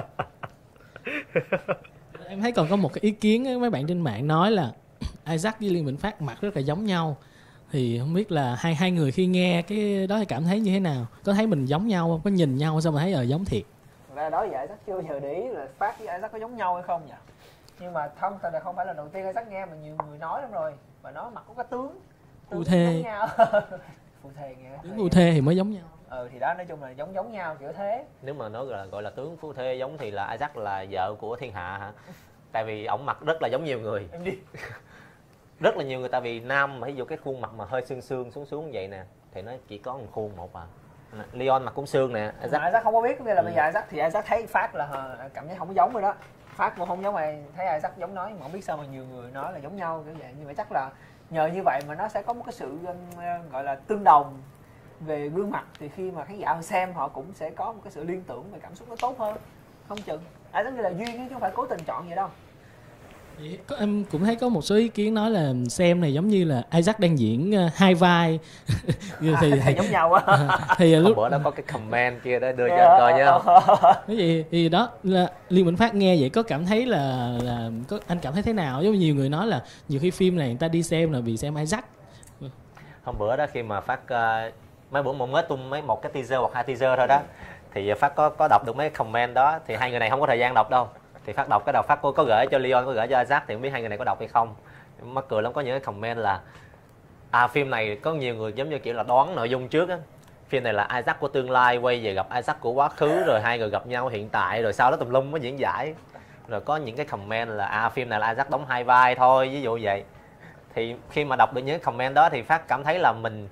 Em thấy còn có một cái ý kiến á, mấy bạn trên mạng nói là Isaac với Liên Vĩnh Phát mặt rất là giống nhau. Thì không biết là hai hai người khi nghe cái đó thì cảm thấy như thế nào? Có thấy mình giống nhau không? Có nhìn nhau xong mà thấy ờ giống thiệt? Thật ra đó giờ Isaac chưa bao giờ để ý là Phát với Isaac có giống nhau hay không nhỉ? Nhưng mà không, tại là không phải là đầu tiên Isaac nghe mà nhiều người nói lắm rồi. Và nó mặt có cái tướng, Phu thê. giống nhau. Phu thê nghe. Đứng phu thê thì mới giống nhau. Ừ thì đó, nói chung là giống giống nhau kiểu thế. Nếu mà nói là gọi là tướng phu thê giống thì là Isaac là vợ của thiên hạ hả? Tại vì ổng mặt rất là giống nhiều người. Em đi. Rất là nhiều người, tại vì nam mà ví dụ cái khuôn mặt mà hơi xương xương xuống xuống vậy nè thì nó chỉ có một khuôn một à. Leon mặt cũng xương nè. Isaac, Isaac không có biết, nghĩa là ừ. bây giờ Isaac thì Isaac thấy Phát là cảm thấy không có giống rồi đó. Phát cũng không giống mày, thấy Isaac giống nói mà không biết sao mà nhiều người nói là giống nhau kiểu vậy. Nhưng mà chắc là nhờ như vậy mà nó sẽ có một cái sự gọi là tương đồng về gương mặt, thì khi mà khán giả xem họ cũng sẽ có một cái sự liên tưởng về cảm xúc nó tốt hơn, không chừng. Isaac như là duyên chứ không phải cố tình chọn vậy đâu. Có, em cũng thấy có một số ý kiến nói là xem này giống như là Isaac đang diễn uh, hai vai. thì, thì, thì giống nhau á. thì Hôm lúc bữa đó có cái comment kia đó đưa cho anh coi nhá. cái gì thì đó là Liên Vĩnh Phát nghe vậy có cảm thấy là là có anh cảm thấy thế nào? Giống như nhiều người nói là nhiều khi phim này người ta đi xem là vì xem Isaac. Hôm bữa đó khi mà Phát uh, mấy bữa một mới tung mấy một cái teaser hoặc hai teaser thôi đó, thì Phát có có đọc được mấy comment đó, thì hai người này không có thời gian đọc đâu. Thì Phát đọc cái đầu Phát có, có gửi cho Leon, có gửi cho Isaac, thì không biết hai người này có đọc hay không. Mắc cười lắm, có những cái comment là à phim này có nhiều người giống như kiểu là đoán nội dung trước á. Phim này là Isaac của tương lai quay về gặp Isaac của quá khứ, rồi hai người gặp nhau hiện tại, rồi sau đó tùm lum mới diễn giải. Rồi có những cái comment là à phim này là Isaac đóng hai vai thôi, ví dụ vậy. Thì khi mà đọc được những comment đó thì Phát cảm thấy là mình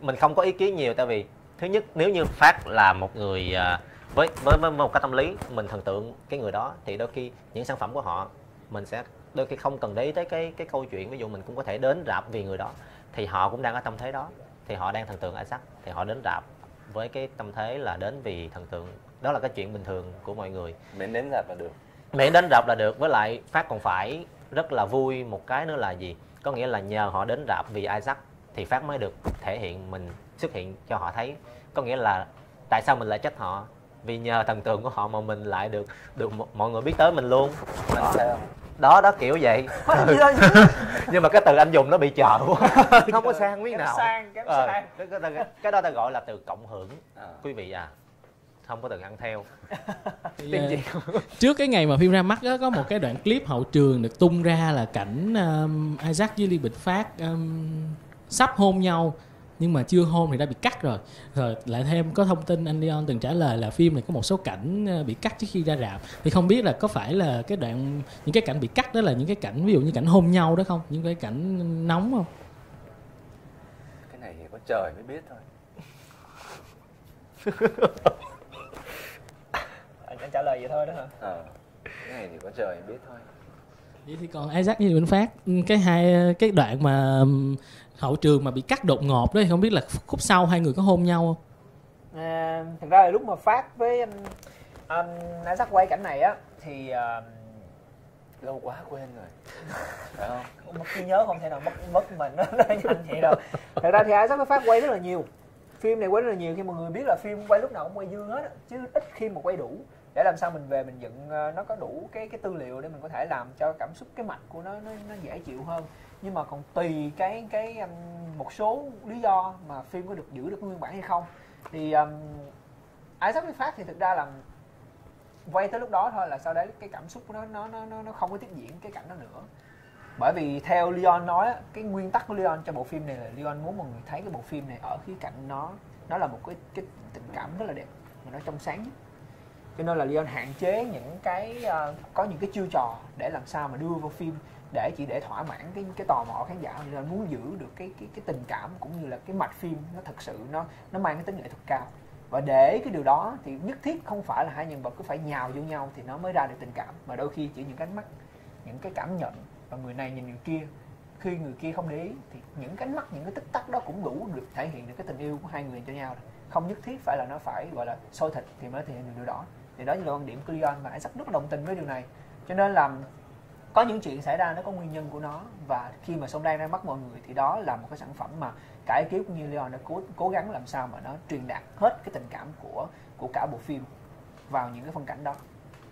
mình không có ý kiến nhiều, tại vì thứ nhất nếu như Phát là một người uh, với, với với một cái tâm lý mình thần tượng cái người đó, thì đôi khi những sản phẩm của họ mình sẽ đôi khi không cần để ý tới cái cái câu chuyện. Ví dụ mình cũng có thể đến rạp vì người đó, thì họ cũng đang ở tâm thế đó, thì họ đang thần tượng Isaac thì họ đến rạp với cái tâm thế là đến vì thần tượng. Đó là cái chuyện bình thường của mọi người, miễn đến rạp là được, miễn đến rạp là được. Với lại Phát còn phải rất là vui một cái nữa là gì, có nghĩa là nhờ họ đến rạp vì Isaac thì Phát mới được thể hiện mình, xuất hiện cho họ thấy. Có nghĩa là tại sao mình lại trách họ, vì nhờ thần tượng của họ mà mình lại được được mọi người biết tới mình luôn. Mình đó, đó đó kiểu vậy. Nhưng mà cái từ anh dùng nó bị chợ quá, không có sang miếng nào. Sang, ờ, cái, cái, cái đó ta gọi là từ cộng hưởng à. Quý vị à, không có từ ăn theo. Thì, uh, trước cái ngày mà phim ra mắt đó, có một cái đoạn clip hậu trường được tung ra là cảnh um, Isaac với Ly Bịch Phát um, sắp hôn nhau nhưng mà chưa hôn thì đã bị cắt rồi. Rồi lại thêm có thông tin anh Leon từng trả lời là phim này có một số cảnh bị cắt trước khi ra rạp. Thì không biết là có phải là cái đoạn, những cái cảnh bị cắt đó là những cái cảnh ví dụ như cảnh hôn nhau đó không? Những cái cảnh nóng không? Cái này thì có trời mới biết thôi. Anh trả lời vậy thôi đó hả? Ờ, cái này thì có trời mới biết thôi. Vậy thì còn Isaac với Bình Phát, cái hai cái đoạn mà hậu trường mà bị cắt đột ngột đó, thì không biết là khúc sau hai người có hôn nhau không? À, thực ra là lúc mà Phát với um, um, Isaac quay cảnh này á thì uh, lâu quá quên rồi, phải không? Mất trí nhớ không thể nào mất mất mình nó nhanh vậy đâu. Thật ra thì Isaac với Phát quay rất là nhiều, phim này quay rất là nhiều, khi mọi người biết là phim quay lúc nào cũng quay dư hết, chứ ít khi mà quay đủ, để làm sao mình về mình dựng nó có đủ cái cái tư liệu để mình có thể làm cho cảm xúc, cái mạch của nó nó, nó dễ chịu hơn. Nhưng mà còn tùy cái cái um, một số lý do mà phim có được giữ được nguyên bản hay không. Thì um, Isaac với Phát thì thực ra là quay tới lúc đó thôi, là sau đấy cái cảm xúc của nó nó nó nó không có tiếp diễn cái cảnh đó nữa. Bởi vì theo Leon nói, cái nguyên tắc của Leon cho bộ phim này là Leon muốn mọi người thấy cái bộ phim này ở khía cạnh nó nó là một cái cái tình cảm rất là đẹp mà nó trong sáng nhất. Cho nên là Leon hạn chế những cái uh, có những cái chiêu trò để làm sao mà đưa vào phim để chỉ để thỏa mãn cái cái tò mò khán giả. Leon muốn giữ được cái cái cái tình cảm cũng như là cái mạch phim nó thật sự nó nó mang cái tính nghệ thuật cao. Và để cái điều đó thì nhất thiết không phải là hai nhân vật cứ phải nhào vô nhau thì nó mới ra được tình cảm, mà đôi khi chỉ những cái ánh mắt, những cái cảm nhận và người này nhìn người kia, khi người kia không để ý thì những cái ánh mắt, những cái tích tắc đó cũng đủ được thể hiện được cái tình yêu của hai người cho nhau. Không nhất thiết phải là nó phải gọi là sôi thịt thì mới thể hiện được điều đó. Thì đó là quan điểm của Leon và Isaac rất đồng tình với điều này. Cho nên là có những chuyện xảy ra nó có nguyên nhân của nó, và khi mà Sông Đan ra mắt mọi người thì đó là một cái sản phẩm mà cả ekip cũng như Leon đã cố cố gắng làm sao mà nó truyền đạt hết cái tình cảm của của cả bộ phim vào những cái phân cảnh đó.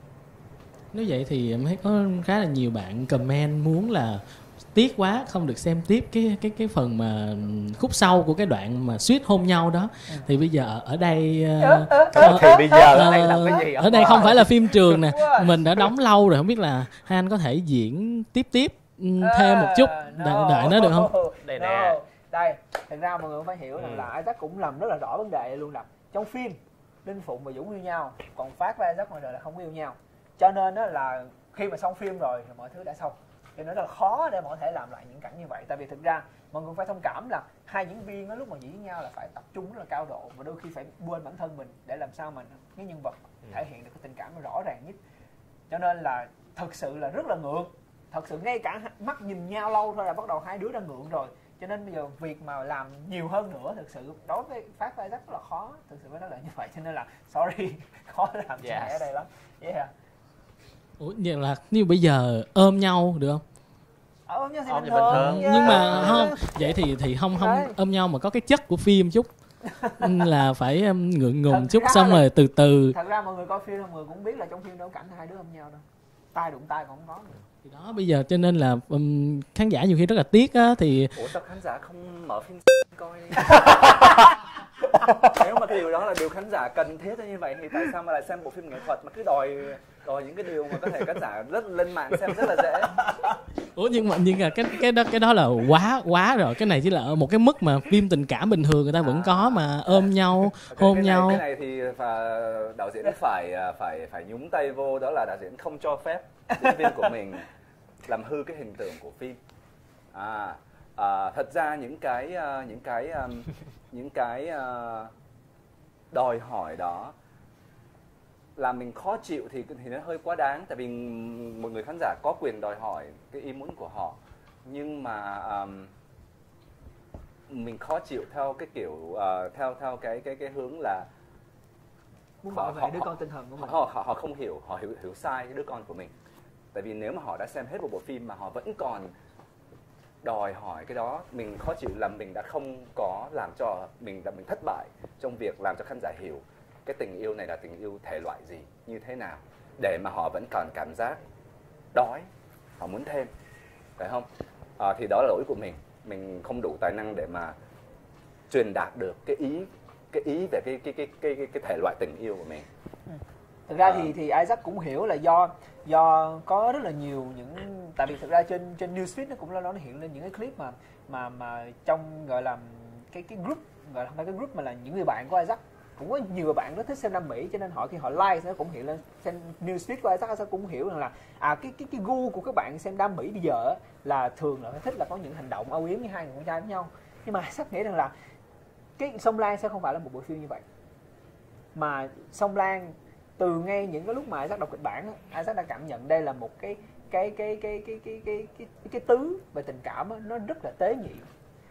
Nếu vậy thì em thấy có khá là nhiều bạn comment muốn là tiếc quá không được xem tiếp cái cái cái phần mà khúc sau của cái đoạn mà suýt hôn nhau đó. Ừ. Thì bây giờ ở đây uh, thì bây giờ ở đây làm cái gì? Ở đây không phải là phim trường nè, mình đã đóng lâu rồi, không biết là hai anh có thể diễn tiếp tiếp thêm một chút, đợi, đợi nó được không? Đây nè, đây thật ra mọi người phải hiểu rằng ừ. là Isaac cũng làm rất là rõ vấn đề luôn, là trong phim Linh Phụng và Dũng yêu nhau, còn Phát và Isaac ngoài đời là không yêu nhau. Cho nên đó là khi mà xong phim rồi thì mọi thứ đã xong, cho nên rất là khó để mọi thể làm lại những cảnh như vậy. Tại vì thực ra mọi người phải thông cảm là hai diễn viên đó, lúc mà diễn với nhau là phải tập trung rất là cao độ, và đôi khi phải quên bản thân mình để làm sao mình cái nhân vật thể hiện được cái tình cảm rõ ràng nhất. Cho nên là thật sự là rất là ngượng, thật sự ngay cả mắt nhìn nhau lâu thôi là bắt đầu hai đứa đã ngượng rồi. Cho nên bây giờ việc mà làm nhiều hơn nữa thực sự đối với Phát và Isaac rất là khó, thực sự với nó là như vậy. Cho nên là sorry, khó làm cho yes. mẹ ở đây lắm. Yeah. Ủa vậy là như bây giờ ôm nhau được không? Ôm nhau thì ôm bình thường, thường. Yeah. Nhưng mà không, vậy thì thì không không Đấy. ôm nhau mà có cái chất của phim chút. Là phải um, ngượng ngùng chút, xong là, rồi từ từ. Thật ra mọi người coi phim mọi người cũng biết là trong phim đâu cảnh hai đứa ôm nhau đâu, tay đụng tay còn không có nữa. Thì đó, bây giờ cho nên là um, khán giả nhiều khi rất là tiếc á thì. Ủa sao khán giả không mở phim coi đi? Nếu mà cái điều đó là điều khán giả cần thiết như vậy thì tại sao mà lại xem bộ phim nghệ thuật mà cứ đòi đòi những cái điều mà có thể khán giả rất lên mạng xem rất là dễ. Ủa nhưng mà nhưng mà cái cái đó cái đó là quá quá rồi, cái này chỉ là ở một cái mức mà phim tình cảm bình thường người ta vẫn à, có mà ôm nhau, hôn cái nhau. Này, cái này thì và đạo diễn phải phải phải nhúng tay vô, đó là đạo diễn không cho phép diễn viên của mình làm hư cái hình tượng của phim. À À, thật ra những cái uh, những cái um, những cái uh, đòi hỏi đó làm mình khó chịu thì thì nó hơi quá đáng, tại vì một người khán giả có quyền đòi hỏi cái ý muốn của họ, nhưng mà um, mình khó chịu theo cái kiểu uh, theo theo cái cái cái hướng là muốn bảo vệ đứa con tinh thần của mình. Họ, họ họ không hiểu, họ hiểu hiểu sai cái đứa con của mình. Tại vì nếu mà họ đã xem hết một bộ phim mà họ vẫn còn đòi hỏi cái đó, mình khó chịu là mình đã không có làm cho mình đã mình thất bại trong việc làm cho khán giả hiểu cái tình yêu này là tình yêu thể loại gì, như thế nào, để mà họ vẫn còn cảm giác đói, họ muốn thêm, phải không? À, thì đó là lỗi của mình, mình không đủ tài năng để mà truyền đạt được cái ý cái ý về cái cái cái cái cái, cái thể loại tình yêu của mình. Thực ra thì thì Isaac cũng hiểu là do do có rất là nhiều những, tại vì thực ra trên trên newsfeed nó cũng là nó hiện lên những cái clip mà mà mà trong gọi là cái cái group, gọi là không phải cái group mà là những người bạn của Isaac, cũng có nhiều người bạn rất thích xem Nam Mỹ, cho nên họ khi họ like nó cũng hiện lên trên newsfeed của Isaac. Isaac cũng hiểu rằng là à cái cái cái gu của các bạn xem Nam Mỹ bây giờ là thường là thích là có những hành động âu yếm như hai người con trai với nhau, nhưng mà Isaac nghĩ rằng là cái Sông Lan sẽ không phải là một bộ phim như vậy, mà Sông Lan từ ngay những cái lúc mà Isaac đọc kịch bản, Isaac đã cảm nhận đây là một cái cái cái cái cái cái cái cái, cái, cái tứ về tình cảm đó, nó rất là tế nhị,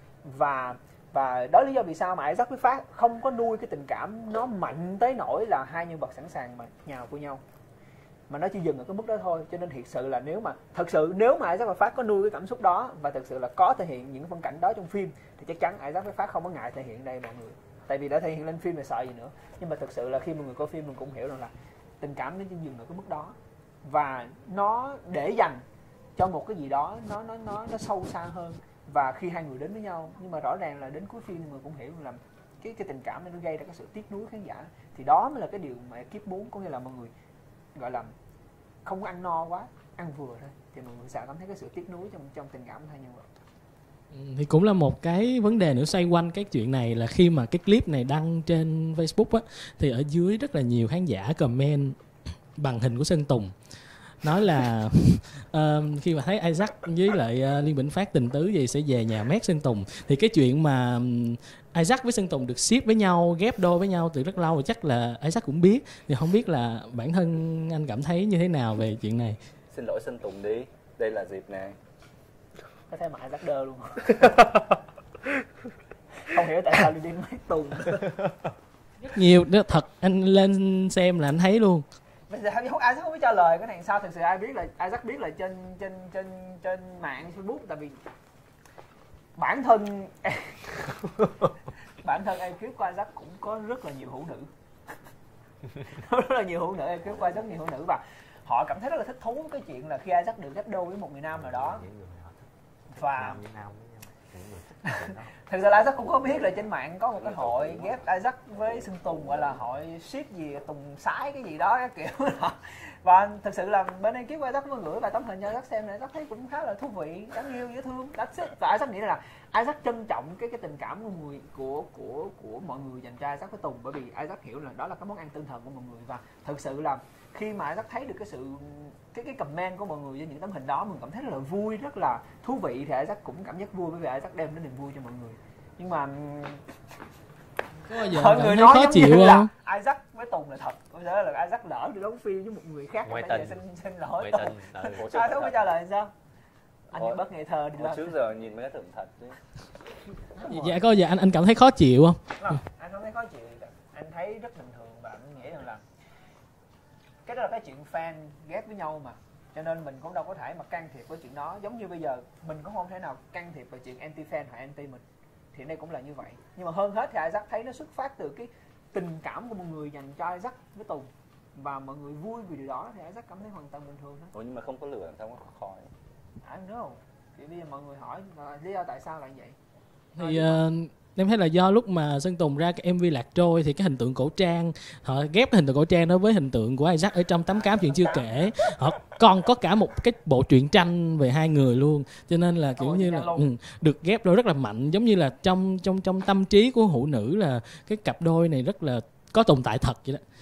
và và đó là lý do vì sao mà Isaac với Phát không có nuôi cái tình cảm nó mạnh tới nỗi là hai nhân vật sẵn sàng mà nhào của nhau, mà nó chỉ dừng ở cái mức đó thôi. Cho nên thiệt sự là nếu mà thật sự nếu mà Isaac và Phát có nuôi cái cảm xúc đó và thật sự là có thể hiện những phân cảnh đó trong phim thì chắc chắn Isaac với Phát không có ngại thể hiện đây mọi người, tại vì đã thể hiện lên phim thì sợ gì nữa. Nhưng mà thực sự là khi mọi người coi phim mình cũng hiểu rằng là tình cảm nó chỉ dừng ở cái mức đó, và nó để dành cho một cái gì đó nó nó nó nó sâu xa hơn, và khi hai người đến với nhau. Nhưng mà rõ ràng là đến cuối phim mọi người cũng hiểu là cái cái tình cảm này nó gây ra cái sự tiếc nuối khán giả, thì đó mới là cái điều mà ekip muốn, có nghĩa là mọi người gọi là không có ăn no quá, ăn vừa thôi, thì mọi người sẽ cảm thấy cái sự tiếc nuối trong trong tình cảm của hai nhân vật. Thì cũng là một cái vấn đề nữa xoay quanh cái chuyện này, là khi mà cái clip này đăng trên Facebook á, thì ở dưới rất là nhiều khán giả comment bằng hình của Sơn Tùng, nói là uh, khi mà thấy Isaac với lại uh, Liên Bỉnh Phát tình tứ gì sẽ về nhà mét Sơn Tùng. Thì cái chuyện mà um, Isaac với Sơn Tùng được ship với nhau, ghép đôi với nhau từ rất lâu rồi, chắc là Isaac cũng biết. Thì không biết là bản thân anh cảm thấy như thế nào về chuyện này? Xin lỗi Sơn Tùng đi, đây là dịp nè. Có thể mà Isaac đơ luôn. Không hiểu tại sao đi đi mét Tùng. Rất nhiều đó, thật, anh lên xem là anh thấy luôn. Bây giờ Isaac không biết trả lời cái này sao. Thực sự ai biết là Isaac biết là trên trên trên trên mạng Facebook, tại vì bản thân bản thân ekip của Isaac cũng có rất là nhiều hữu nữ. Rất là nhiều hữu nữ, ekip của Isaac nhiều hữu nữ, và họ cảm thấy rất là thích thú với cái chuyện là khi Isaac được ghép đôi với một người nam nào đó. Và thực ra là Isaac cũng có biết là trên mạng có một cái hội ghép Isaac với Sơn Tùng, gọi là hội ship gì Tùng Sái cái gì đó cái kiểu đó. Và thực sự là bên ekip của Isaac mới gửi vài tấm hình cho Isaac xem, này Isaac thấy cũng khá là thú vị, đáng yêu, dễ thương. Và Isaac nghĩ là Isaac trân trọng cái cái tình cảm của người của của của mọi người dành cho Isaac với Tùng, bởi vì Isaac hiểu là đó là cái món ăn tinh thần của mọi người. Và thực sự là khi mà Isaac thấy được cái sự cái cái comment của mọi người với những tấm hình đó, mình cảm thấy rất là vui, rất là thú vị, thì Isaac cũng cảm giác vui, bởi vì Isaac đem đến niềm vui cho mọi người. Nhưng mà có bao giờ mọi cảm người thấy nói khó giống chịu như không? là Isaac với Tùng là thật, bây giờ là Isaac lỡ đi đóng phim với một người khác, ngoại bây tình, giờ xin xin lỗi ngoại Tùng. tình. Ừ. Sao không có trả lời sao? Anh Ủa? như bất ngờ thơ đi Hồi lên. trước giờ nhìn mấy cái tưởng thật chứ. Dạ có giờ anh anh cảm thấy khó chịu không? Không, anh không thấy khó chịu gì cả. Anh thấy rất bình thường, và anh nghĩ rằng là cái đó là cái chuyện fan ghép với nhau mà, cho nên mình cũng đâu có thể mà can thiệp với chuyện đó. Giống như bây giờ mình cũng không thể nào can thiệp vào chuyện anti fan hoặc anti mình, thì đây cũng là như vậy. Nhưng mà hơn hết thì Isaac thấy nó xuất phát từ cái tình cảm của mọi người dành cho Isaac với Tùng, và mọi người vui vì điều đó, thì Isaac cảm thấy hoàn toàn bình thường đó. Ủa nhưng mà không có lửa làm sao có khói? I don't know. Thì bây giờ mọi người hỏi là lý do tại sao lại vậy. Thì uh, em thấy là do lúc mà Sơn Tùng ra cái em vê Lạc Trôi thì cái hình tượng cổ trang, họ ghép cái hình tượng cổ trang đó với hình tượng của Isaac ở trong Tấm Cám Chuyện Chưa Kể. Họ còn có cả một cái bộ truyện tranh về hai người luôn, cho nên là kiểu Ồ, như là ừ, được ghép đôi rất là mạnh, giống như là trong trong trong tâm trí của hữu nữ là cái cặp đôi này rất là có tồn tại thật vậy đó.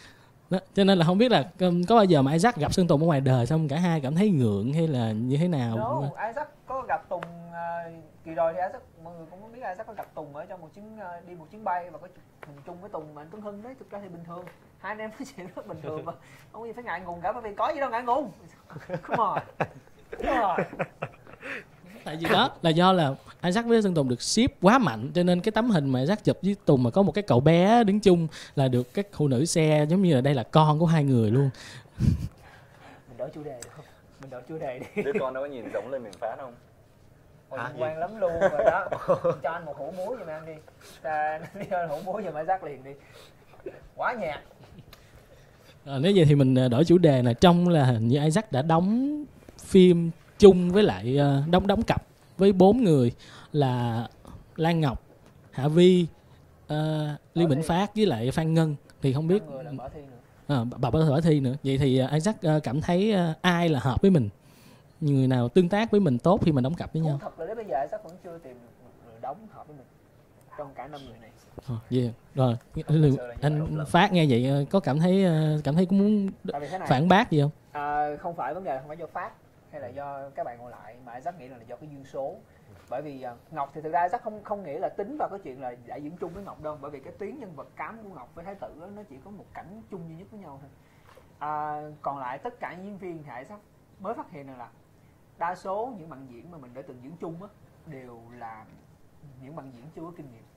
Đó, cho nên là không biết là um, có bao giờ mà Isaac gặp Sơn Tùng ở ngoài đời xong cả hai cảm thấy ngượng hay là như thế nào? No, Isaac có gặp Tùng uh, kỳ rồi thì Isaac, mọi người cũng biết Isaac có gặp Tùng ở trong một chuyến uh, đi một chuyến bay và có mình chung với Tùng và anh Tuấn Hưng đấy, thực ra thì bình thường, hai anh em nói chuyện rất bình thường mà không có gì phải ngại ngùng cả, bởi vì có gì đâu ngại ngùng. Come on. Come on. Tại vì đó là do là Isaac với Sơn Tùng được ship quá mạnh, cho nên cái tấm hình mà Isaac chụp với Tùng mà có một cái cậu bé đứng chung là được các phụ nữ share giống như là đây là con của hai người luôn. Mình đổi chủ đề được không? Mình đổi chủ đề đi. Đứa con nó có nhìn giống Lê Minh Phát không? Ôi, liên quan lắm luôn rồi đó. Cho anh một hũ muối giùm em đi. Ta đi ăn hũ muối giùm Isaac liền đi. Quá nhạt. À, nếu vậy thì mình đổi chủ đề là trong là hình như Isaac đã đóng phim chung với lại uh, đóng đóng cặp với bốn người là Lan Ngọc, Hạ Vi, uh, Lý Bỉnh Phát với lại Phan Ngân, thì không biết à, bà có Võ Thi nữa. Vậy thì uh, Isaac uh, cảm thấy uh, ai là hợp với mình, người nào tương tác với mình tốt khi mình đóng cặp với nhau? Thật là đến bây giờ Isaac vẫn chưa tìm được một người đóng hợp với mình trong cả năm người này. Oh, yeah. Rồi anh Phát nghe vậy có cảm thấy cảm thấy cũng muốn phản bác gì không? À, không phải vấn đề không phải do Phát hay là do các bạn ngồi lại, mà Isaac nghĩ là do cái duyên số. Bởi vì uh, Ngọc thì thực ra Isaac không không nghĩ là tính vào cái chuyện là đã diễn chung với Ngọc đâu, bởi vì cái tuyến nhân vật cám của Ngọc với Thái Tử đó, nó chỉ có một cảnh chung duy nhất với nhau thôi. À, còn lại tất cả những diễn viên thì Isaac mới phát hiện là đa số những bạn diễn mà mình đã từng diễn chung á đều là những bạn diễn chưa có kinh nghiệm.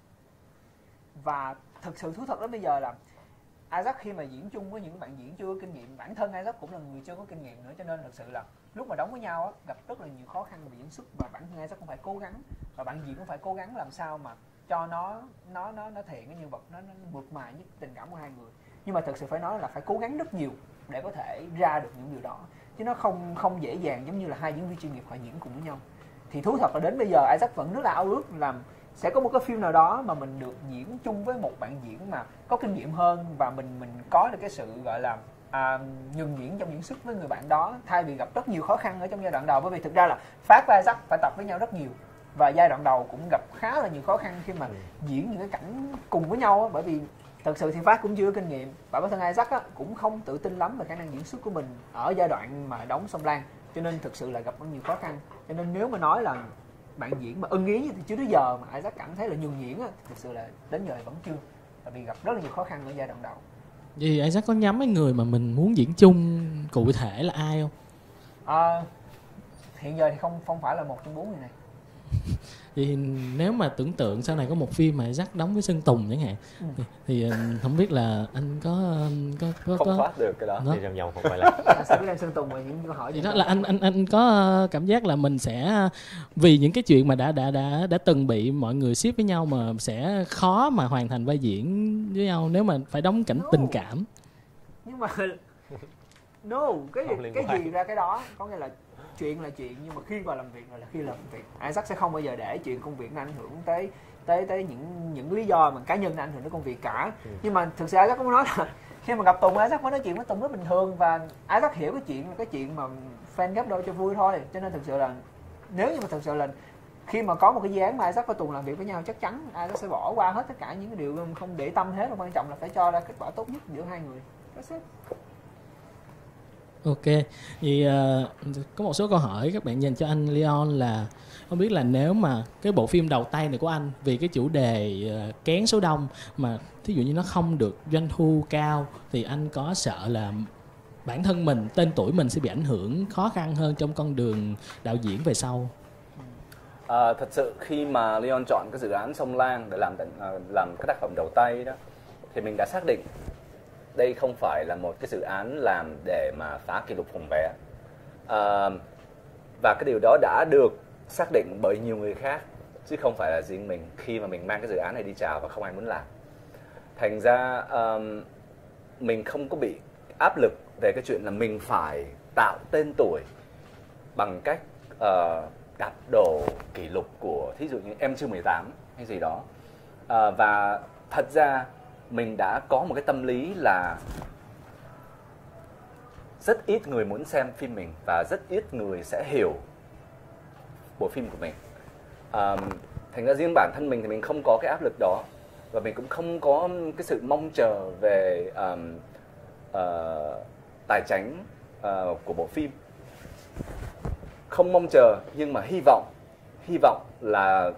Và thực sự thú thật đến bây giờ là Isaac khi mà diễn chung với những bạn diễn chưa có kinh nghiệm, bản thân Isaac cũng là người chưa có kinh nghiệm nữa, cho nên thực sự là lúc mà đóng với nhau á, gặp rất là nhiều khó khăn về diễn xuất, và bản thân Isaac cũng phải cố gắng, và bạn diễn cũng phải cố gắng làm sao mà cho nó nó nó nó thể hiện cái nhân vật nó, nó mượt mà nhất tình cảm của hai người. Nhưng mà thực sự phải nói là phải cố gắng rất nhiều để có thể ra được những điều đó, chứ nó không không dễ dàng giống như là hai diễn viên chuyên nghiệp họ diễn cùng với nhau. Thì thú thật là đến bây giờ Isaac vẫn rất là ao ước làm sẽ có một cái phim nào đó mà mình được diễn chung với một bạn diễn mà có kinh nghiệm hơn, và mình mình có được cái sự gọi là à, nhường nhịn trong diễn xuất với người bạn đó, thay vì gặp rất nhiều khó khăn ở trong giai đoạn đầu. Bởi vì thực ra là Phát và Isaac phải tập với nhau rất nhiều, và giai đoạn đầu cũng gặp khá là nhiều khó khăn khi mà diễn những cái cảnh cùng với nhau á, bởi vì thật sự thì Phát cũng chưa có kinh nghiệm, và bản thân Isaac á, cũng không tự tin lắm về khả năng diễn xuất của mình ở giai đoạn mà đóng Sông Lan, cho nên thực sự là gặp rất nhiều khó khăn. Cho nên nếu mà nói là bạn diễn mà ưng ý thì chưa tới giờ mà Isaac cảm thấy là nhường nhịn á, thực sự là đến giờ vẫn chưa, tại vì gặp rất là nhiều khó khăn ở giai đoạn đầu. Vậy Isaac có nhắm cái người mà mình muốn diễn chung cụ thể là ai không? À, hiện giờ thì không không phải là một trong bốn người này. Vậy nếu mà tưởng tượng sau này có một phim mà Isaac đóng với Sơn Tùng chẳng hạn, ừ. thì, thì không biết là anh có có có không có... thoát được cái đó, đó. Đi vòng vòng không phải là sao biết em Sơn Tùng và những câu hỏi gì đó là anh anh anh có cảm giác là mình sẽ vì những cái chuyện mà đã đã đã đã từng bị mọi người ship với nhau mà sẽ khó mà hoàn thành vai diễn với nhau nếu mà phải đóng cảnh no. tình cảm. Nhưng mà no cái cái gì ra cái đó, có nghĩa là chuyện là chuyện, nhưng mà khi vào làm việc là khi làm việc. Isaac sẽ không bao giờ để chuyện công việc nó ảnh hưởng tới tới tới những những lý do mà cá nhân nó ảnh hưởng tới công việc cả. Ừ. Nhưng mà thực sự Isaac cũng nói là khi mà gặp Tùng, Isaac mới nói chuyện với Tùng rất bình thường, và Isaac hiểu cái chuyện là cái chuyện mà fan gấp đôi cho vui thôi. Cho nên thực sự là nếu như mà thực sự là khi mà có một cái dự án mà Isaac và Tùng làm việc với nhau, chắc chắn Isaac sẽ bỏ qua hết tất cả những cái điều không để tâm hết, mà quan trọng là phải cho ra kết quả tốt nhất giữa hai người. That's it. Ok, thì uh, có một số câu hỏi các bạn dành cho anh Leon là không biết là nếu mà cái bộ phim đầu tay này của anh vì cái chủ đề uh, kén số đông mà thí dụ như nó không được doanh thu cao, thì anh có sợ là bản thân mình, tên tuổi mình sẽ bị ảnh hưởng khó khăn hơn trong con đường đạo diễn về sau? À, thật sự khi mà Leon chọn cái dự án Sông Lan để làm làm cái tác phẩm đầu tay đó, thì mình đã xác định đây không phải là một cái dự án làm để mà phá kỷ lục phòng vé, à, và cái điều đó đã được xác định bởi nhiều người khác chứ không phải là riêng mình khi mà mình mang cái dự án này đi chào và không ai muốn làm. Thành ra um, mình không có bị áp lực về cái chuyện là mình phải tạo tên tuổi bằng cách uh, đạp đổ kỷ lục của thí dụ như Em Chưa mười tám hay gì đó, uh, và thật ra mình đã có một cái tâm lý là rất ít người muốn xem phim mình và rất ít người sẽ hiểu bộ phim của mình. Um, thành ra riêng bản thân mình thì mình không có cái áp lực đó, và mình cũng không có cái sự mong chờ về um, uh, tài chính uh, của bộ phim. Không mong chờ nhưng mà hy vọng, hy vọng là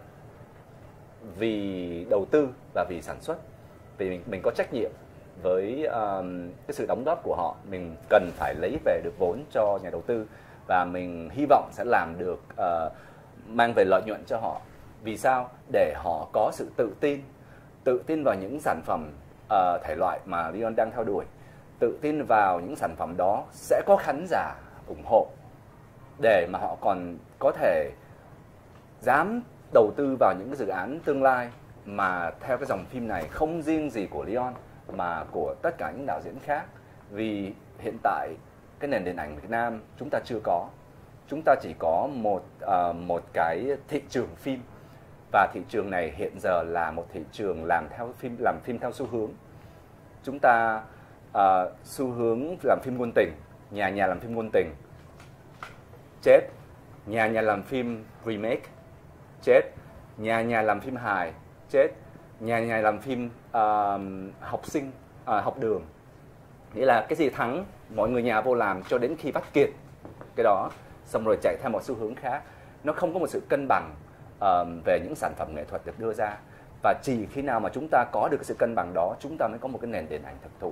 vì đầu tư và vì sản xuất, vì mình, mình có trách nhiệm với um, cái sự đóng góp của họ, mình cần phải lấy về được vốn cho nhà đầu tư và mình hy vọng sẽ làm được uh, mang về lợi nhuận cho họ. Vì sao? Để họ có sự tự tin, tự tin vào những sản phẩm uh, thể loại mà Leon đang theo đuổi, tự tin vào những sản phẩm đó sẽ có khán giả ủng hộ, để mà họ còn có thể dám đầu tư vào những cái dự án tương lai mà theo cái dòng phim này không riêng gì của Leon mà của tất cả những đạo diễn khác. Vì hiện tại cái nền điện ảnh Việt Nam chúng ta chưa có, chúng ta chỉ có một uh, một cái thị trường phim, và thị trường này hiện giờ là một thị trường làm theo phim làm phim theo xu hướng. Chúng ta uh, xu hướng làm phim ngôn tình, nhà nhà làm phim ngôn tình, chết. Nhà nhà làm phim remake, chết. Nhà nhà làm phim hài, chết. Nhà nhà làm phim uh, học sinh, uh, học đường. Nghĩa là cái gì thắng, mọi người nhà vô làm cho đến khi bắt kiệt cái đó, xong rồi chạy theo một xu hướng khác. Nó không có một sự cân bằng uh, về những sản phẩm nghệ thuật được đưa ra. Và chỉ khi nào mà chúng ta có được cái sự cân bằng đó, chúng ta mới có một cái nền điện ảnh thực thụ.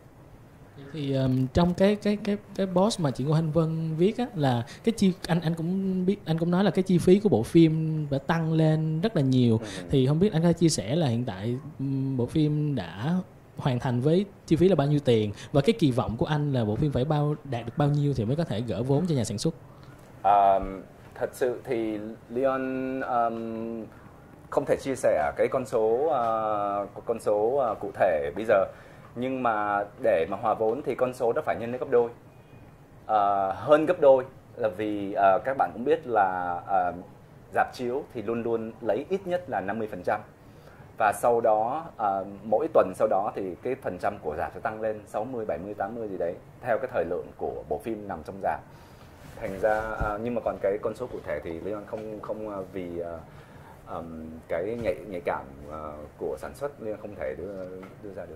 Thì um, trong cái cái cái cái boss mà chị Ngô Thanh Vân viết á, là cái chi anh anh cũng biết anh cũng nói là cái chi phí của bộ phim đã tăng lên rất là nhiều. Ừ. Thì không biết anh có chia sẻ là hiện tại um, bộ phim đã hoàn thành với chi phí là bao nhiêu tiền, và cái kỳ vọng của anh là bộ phim phải bao đạt được bao nhiêu thì mới có thể gỡ vốn cho nhà sản xuất? Um, thật sự thì Leon um, không thể chia sẻ cái con số uh, con số uh, cụ thể bây giờ, nhưng mà để mà hòa vốn thì con số đó phải nhân lên gấp đôi, uh, hơn gấp đôi, là vì uh, các bạn cũng biết là uh, rạp chiếu thì luôn luôn lấy ít nhất là năm mươi phần trăm, và sau đó uh, mỗi tuần sau đó thì cái phần trăm của rạp sẽ tăng lên sáu mươi, bảy mươi, tám mươi gì đấy theo cái thời lượng của bộ phim nằm trong rạp. Thành ra uh, nhưng mà còn cái con số cụ thể thì Leon không không uh, vì uh, um, cái nhạy nhạy cảm uh, của sản xuất Leon không thể đưa đưa ra được.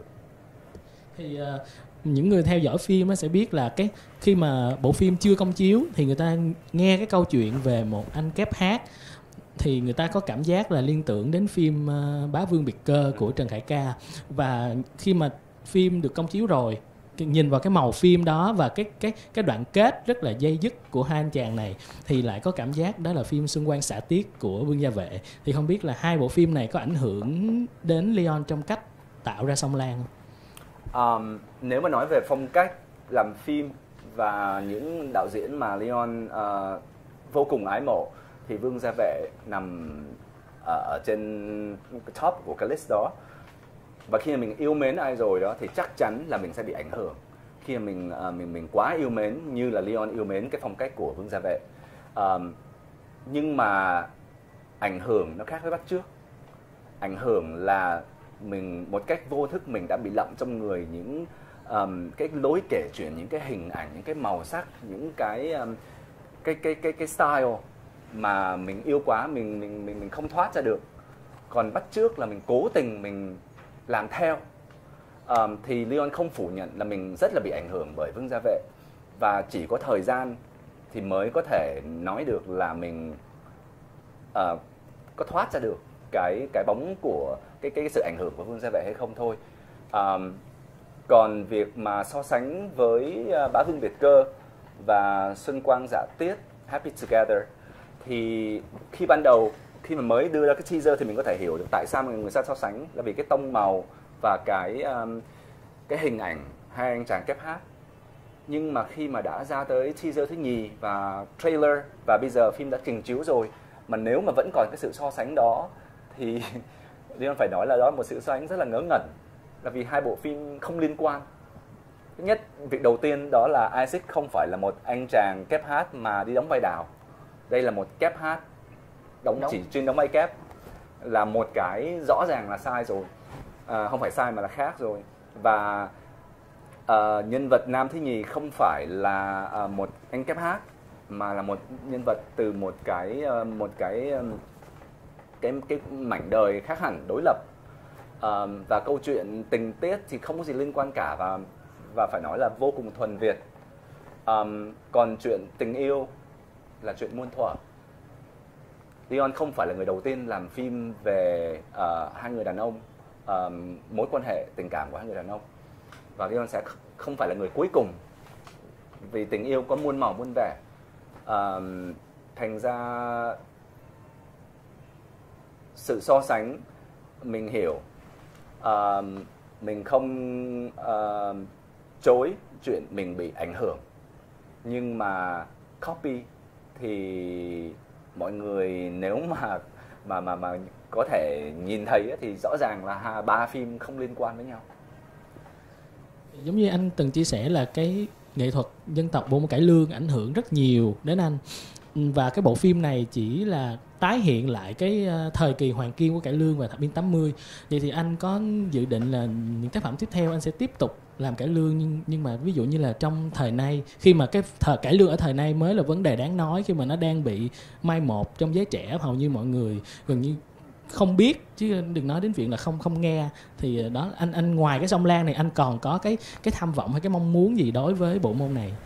Thì uh, những người theo dõi phim sẽ biết là cái khi mà bộ phim chưa công chiếu thì người ta nghe cái câu chuyện về một anh kép hát thì người ta có cảm giác là liên tưởng đến phim uh, Bá Vương Biệt Cơ của Trần Khải Ca. Và khi mà phim được công chiếu rồi, nhìn vào cái màu phim đó và cái cái cái đoạn kết rất là dây dứt của hai anh chàng này thì lại có cảm giác đó là phim Xuân Quan Xạ Tiết của Vương Gia Vệ. Thì không biết là hai bộ phim này có ảnh hưởng đến Leon trong cách tạo ra Song Lang không? Um, nếu mà nói về phong cách làm phim và những đạo diễn mà Leon uh, vô cùng ái mộ thì Vương Gia Vệ nằm uh, ở trên top của cái list đó. Và khi mà mình yêu mến ai rồi đó thì chắc chắn là mình sẽ bị ảnh hưởng. Khi mà mình uh, mình mình quá yêu mến như là Leon yêu mến cái phong cách của Vương Gia Vệ. Um, nhưng mà ảnh hưởng nó khác với bắt chước. Ảnh hưởng là mình một cách vô thức mình đã bị lậm trong người những um, cái lối kể chuyện, những cái hình ảnh, những cái màu sắc, những cái um, cái cái cái cái style mà mình yêu quá, mình mình mình mình không thoát ra được. Còn bắt chước là mình cố tình mình làm theo. Um, thì Leon không phủ nhận là mình rất là bị ảnh hưởng bởi Vương Gia Vệ, và chỉ có thời gian thì mới có thể nói được là mình uh, có thoát ra được cái cái bóng của cái cái sự ảnh hưởng của Vương Gia Vệ hay không thôi. Um, còn việc mà so sánh với uh, Bá Vương Biệt Cơ và Xuân Quang Dạ Tiết, Happy Together, thì khi ban đầu khi mà mới đưa ra cái teaser thì mình có thể hiểu được tại sao người người ta so sánh, là vì cái tông màu và cái um, cái hình ảnh hai anh chàng kép hát. Nhưng mà khi mà đã ra tới teaser thứ nhì và trailer và bây giờ phim đã trình chiếu rồi, mà nếu mà vẫn còn cái sự so sánh đó thì Leon phải nói là đó là một sự so sánh rất là ngớ ngẩn, là vì hai bộ phim không liên quan. Thứ nhất, việc đầu tiên đó là Isaac không phải là một anh chàng kép hát mà đi đóng vai đào. Đây là một kép hát đóng chỉ chuyên đóng vai kép, là một cái rõ ràng là sai rồi, à, không phải sai mà là khác rồi. Và à, nhân vật nam thứ nhì không phải là à, một anh kép hát mà là một nhân vật từ một cái một cái cái cái mảnh đời khác hẳn, đối lập. À, và câu chuyện tình tiết thì không có gì liên quan cả, và và phải nói là vô cùng thuần Việt. Um, còn chuyện tình yêu là chuyện muôn thuở. Leon không phải là người đầu tiên làm phim về uh, hai người đàn ông, um, mối quan hệ tình cảm của hai người đàn ông, và Leon sẽ không phải là người cuối cùng, vì tình yêu có muôn màu muôn vẻ. Um, thành ra sự so sánh mình hiểu, uh, mình không uh, chối chuyện mình bị ảnh hưởng, nhưng mà copy thì mọi người nếu mà mà mà mà có thể nhìn thấy ấy, thì rõ ràng là ba phim không liên quan với nhau. Giống như anh từng chia sẻ là cái nghệ thuật dân tộc bộ môn cải lương ảnh hưởng rất nhiều đến anh, và cái bộ phim này chỉ là tái hiện lại cái thời kỳ hoàng kim của cải lương vào thập niên tám mươi. Vậy thì anh có dự định là những tác phẩm tiếp theo anh sẽ tiếp tục làm cải lương, nhưng nhưng mà ví dụ như là trong thời nay, khi mà cái thời cải lương ở thời nay mới là vấn đề đáng nói, khi mà nó đang bị mai một trong giới trẻ, hầu như mọi người gần như không biết, chứ đừng nói đến chuyện là không không nghe, thì đó anh anh ngoài cái sông Lan này anh còn có cái cái tham vọng hay cái mong muốn gì đối với bộ môn này?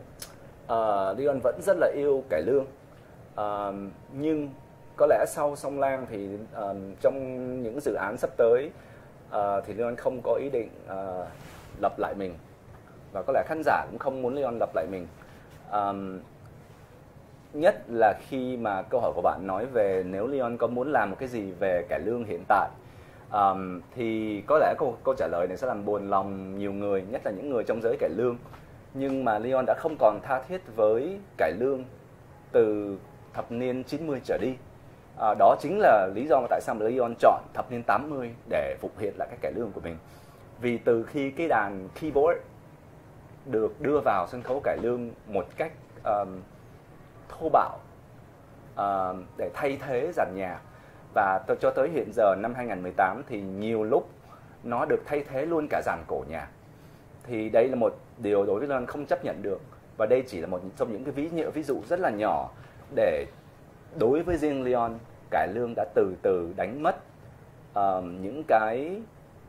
Uh, Leon vẫn rất là yêu cải lương, uh, nhưng có lẽ sau Sông Lang thì uh, trong những dự án sắp tới uh, thì Leon không có ý định uh, lập lại mình, và có lẽ khán giả cũng không muốn Leon lập lại mình. Um, nhất là khi mà câu hỏi của bạn nói về nếu Leon có muốn làm một cái gì về cải lương hiện tại, um, thì có lẽ câu, câu trả lời này sẽ làm buồn lòng nhiều người, nhất là những người trong giới cải lương. Nhưng mà Leon đã không còn tha thiết với cải lương từ thập niên chín mươi trở đi. À, đó chính là lý do mà tại sao mà Leon chọn thập niên tám mươi để phục hiện lại cái cải lương của mình. Vì từ khi cái đàn keyboard được đưa vào sân khấu cải lương một cách um, thô bạo uh, để thay thế dàn nhạc, và cho tới hiện giờ năm hai không một tám thì nhiều lúc nó được thay thế luôn cả dàn cổ nhạc, thì đây là một điều đối với Leon không chấp nhận được. Và đây chỉ là một trong những cái ví dụ, ví dụ rất là nhỏ để đối với riêng Leon, cải lương đã từ từ đánh mất uh, những cái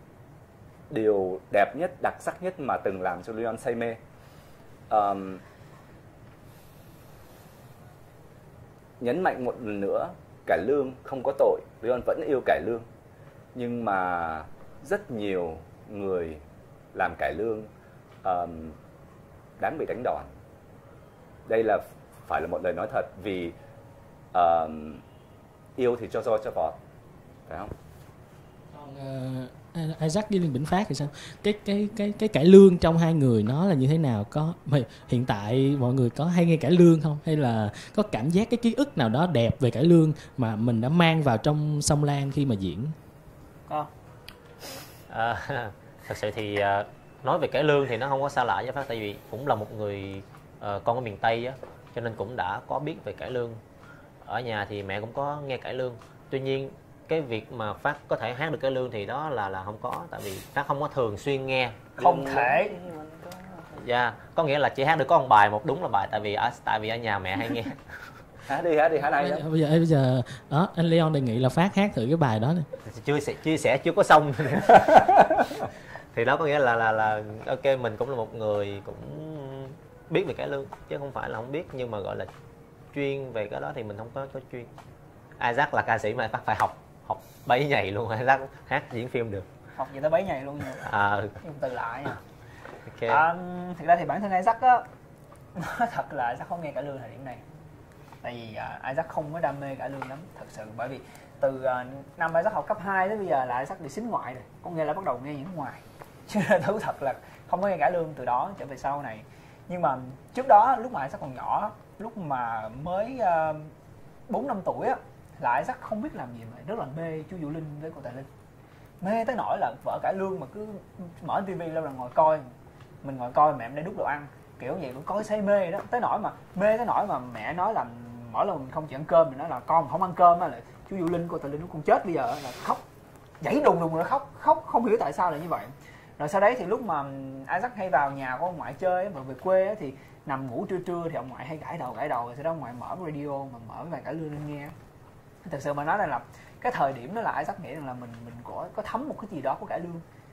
điều đẹp nhất, đặc sắc nhất mà từng làm cho Leon say mê. Um, nhấn mạnh một lần nữa, cải lương không có tội, Leon vẫn yêu cải lương, nhưng mà rất nhiều người làm cải lương um, đáng bị đánh đòn. Đây là phải là một lời nói thật, vì um, yêu thì cho roi cho vọt, phải không? Còn uh, Isaac với Liên Bỉnh Phát thì sao? Cái cái cái cái cải lương trong hai người nó là như thế nào? Có hiện tại mọi người có hay nghe cải lương không? Hay là có cảm giác cái ký ức nào đó đẹp về cải lương mà mình đã mang vào trong Sông Lan khi mà diễn? Có. À, thật sự thì uh, nói về cải lương thì nó không có xa lạ với Phát, tại vì cũng là một người uh, con ở miền Tây á, cho nên cũng đã có biết về cải lương. Ở nhà thì mẹ cũng có nghe cải lương. Tuy nhiên cái việc mà Phát có thể hát được cải lương thì đó là là không có, tại vì Phát không có thường xuyên nghe. Không thể. Dạ, yeah, có nghĩa là chỉ hát được có một bài, một đúng là bài, tại vì ở tại vì ở nhà mẹ hay nghe. Hát đi, hát đi, hát hay lắm. Bây giờ bây giờ đó, anh Leon đề nghị là Phát hát thử cái bài đó này. Chưa sẽ chia sẻ chưa có xong. Thì đó có nghĩa là là là ok, mình cũng là một người cũng biết về cải lương, chứ không phải là không biết, nhưng mà gọi là chuyên về cái đó thì mình không có có chuyên. Isaac là ca sĩ mà Phát phải học học bấy nhầy luôn, Isaac hát diễn phim được. Học gì tới bấy nhầy luôn nha. À. Nhưng từ lại nha. Okay. À, thực ra thì bản thân Isaac á, nói thật là Isaac không nghe cải lương thời điểm này. Tại vì uh, Isaac không có đam mê cải lương lắm, thật sự. Bởi vì từ uh, năm Isaac học cấp hai tới bây giờ là Isaac bị xính ngoại rồi, có nghĩa là bắt đầu nghe những ngoài. Chứ thú thật là không có nghe cải lương từ đó trở về sau này. Nhưng mà trước đó lúc mà Isaac còn nhỏ, lúc mà mới bốn năm tuổi á, là Isaac không biết làm gì mà rất là mê chú Vũ Linh với cô Tài Linh. Mê tới nỗi là vợ cải lương mà cứ mở tivi lên là ngồi coi, mình ngồi coi mẹ em đang đút đồ ăn, kiểu vậy, cũng coi say mê đó. Tới nỗi mà mê tới nỗi mà mẹ nói là mỗi lần mình không chịu ăn cơm, mình nói là con không ăn cơm á, là chú Vũ Linh cô Tài Linh nó con chết bây giờ, là khóc nhảy đùng đùng rồi khóc khóc không hiểu tại sao lại như vậy. Rồi sau đấy thì lúc mà Isaac hay vào nhà của ông ngoại chơi mà về quê á, thì nằm ngủ trưa trưa thì ông ngoại hay gãi đầu gãi đầu, rồi sau đó ông ngoại mở radio mà mở bài cải lương lên nghe. Thật sự mà nói là, là cái thời điểm đó là Isaac nghĩ rằng là mình mình có có thấm một cái gì đó của cải lương,